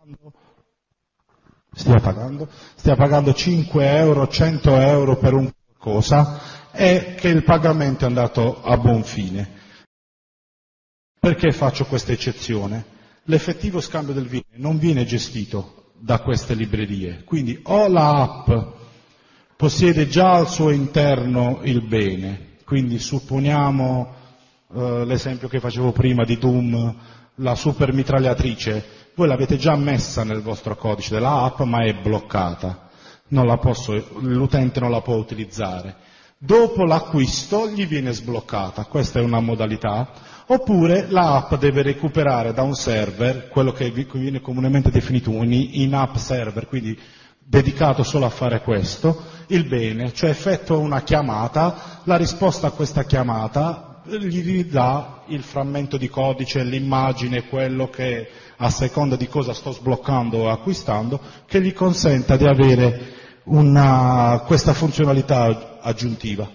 stia pagando 5 euro, 100 euro per un qualcosa e che il pagamento è andato a buon fine. Perché faccio questa eccezione? L'effettivo scambio del bene non viene gestito da queste librerie, quindi o la app possiede già al suo interno il bene. Quindi supponiamo l'esempio che facevo prima di Doom, la super mitragliatrice, voi l'avete già messa nel vostro codice della app ma è bloccata, l'utente non la può utilizzare. Dopo l'acquisto gli viene sbloccata, questa è una modalità, oppure la app deve recuperare da un server, quello che viene comunemente definito un in-app server, quindi dedicato solo a fare questo, il bene, cioè effettua una chiamata, la risposta a questa chiamata gli dà il frammento di codice, l'immagine, quello che a seconda di cosa sto sbloccando o acquistando, che gli consenta di avere questa funzionalità aggiuntiva.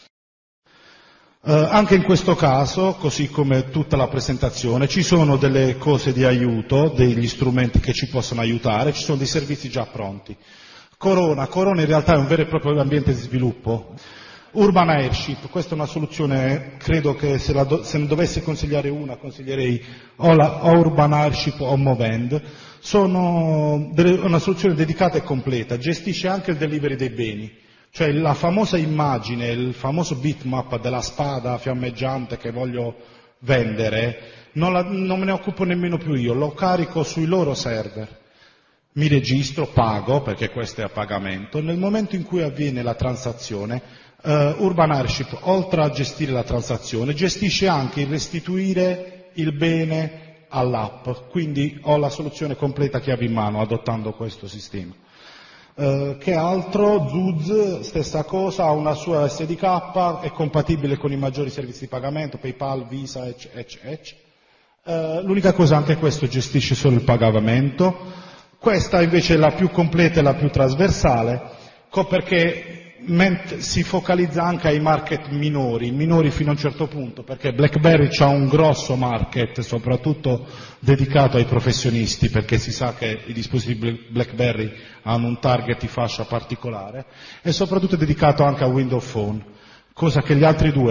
Anche in questo caso, così come tutta la presentazione, ci sono delle cose di aiuto, degli strumenti che ci possono aiutare, ci sono dei servizi già pronti. Corona in realtà è un vero e proprio ambiente di sviluppo. Urban Airship, questa è una soluzione, credo che se ne dovessi consigliare una, consiglierei o Urban Airship o Movend. Sono una soluzione dedicata e completa, gestisce anche il delivery dei beni. Cioè la famosa immagine, il famoso bitmap della spada fiammeggiante che voglio vendere, non me ne occupo nemmeno più io, lo carico sui loro server. Mi registro, pago, perché questo è a pagamento. Nel momento in cui avviene la transazione, Urban Airship, oltre a gestire la transazione, gestisce anche il restituire il bene all'app. Quindi ho la soluzione completa chiave in mano adottando questo sistema. Che altro? Zuz, stessa cosa, ha una sua SDK, è compatibile con i maggiori servizi di pagamento, PayPal, Visa, etc. L'unica cosa, anche questo gestisce solo il pagamento. Questa invece è la più completa e la più trasversale, perché si focalizza anche ai market minori fino a un certo punto, perché BlackBerry ha un grosso market, soprattutto dedicato ai professionisti, perché si sa che i dispositivi BlackBerry hanno un target di fascia particolare, e soprattutto è dedicato anche a Windows Phone, cosa che gli altri due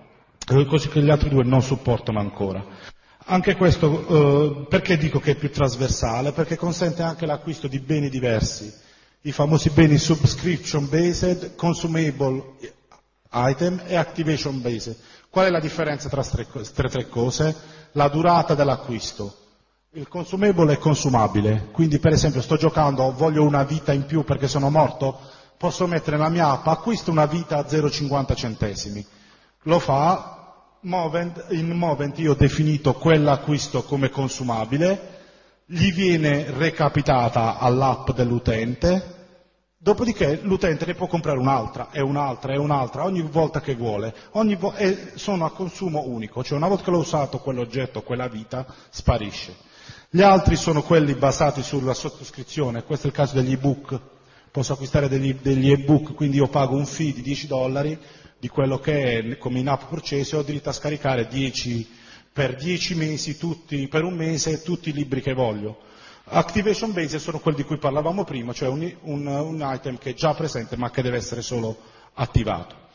non supportano ancora. Anche questo, perché dico che è più trasversale? Perché consente anche l'acquisto di beni diversi, i famosi beni subscription based, consumable item e activation based. Qual è la differenza tra queste tre cose? La durata dell'acquisto. Il consumable è consumabile, quindi per esempio sto giocando, voglio una vita in più perché sono morto, posso mettere nella mia app, acquisto una vita a 0,50 centesimi. Lo fa. In Movent io ho definito quell'acquisto come consumabile, gli viene recapitata all'app dell'utente, dopodiché l'utente ne può comprare un'altra e un'altra e un'altra ogni volta che vuole, sono a consumo unico, cioè una volta che l'ho usato quell'oggetto, quella vita, sparisce. Gli altri sono quelli basati sulla sottoscrizione, questo è il caso degli ebook, posso acquistare degli ebook, quindi io pago un fee di $10, di quello che è come in-app purchase, ho diritto a scaricare per 10 mesi, per un mese, tutti i libri che voglio. Activation based sono quelli di cui parlavamo prima, cioè un item che è già presente ma che deve essere solo attivato.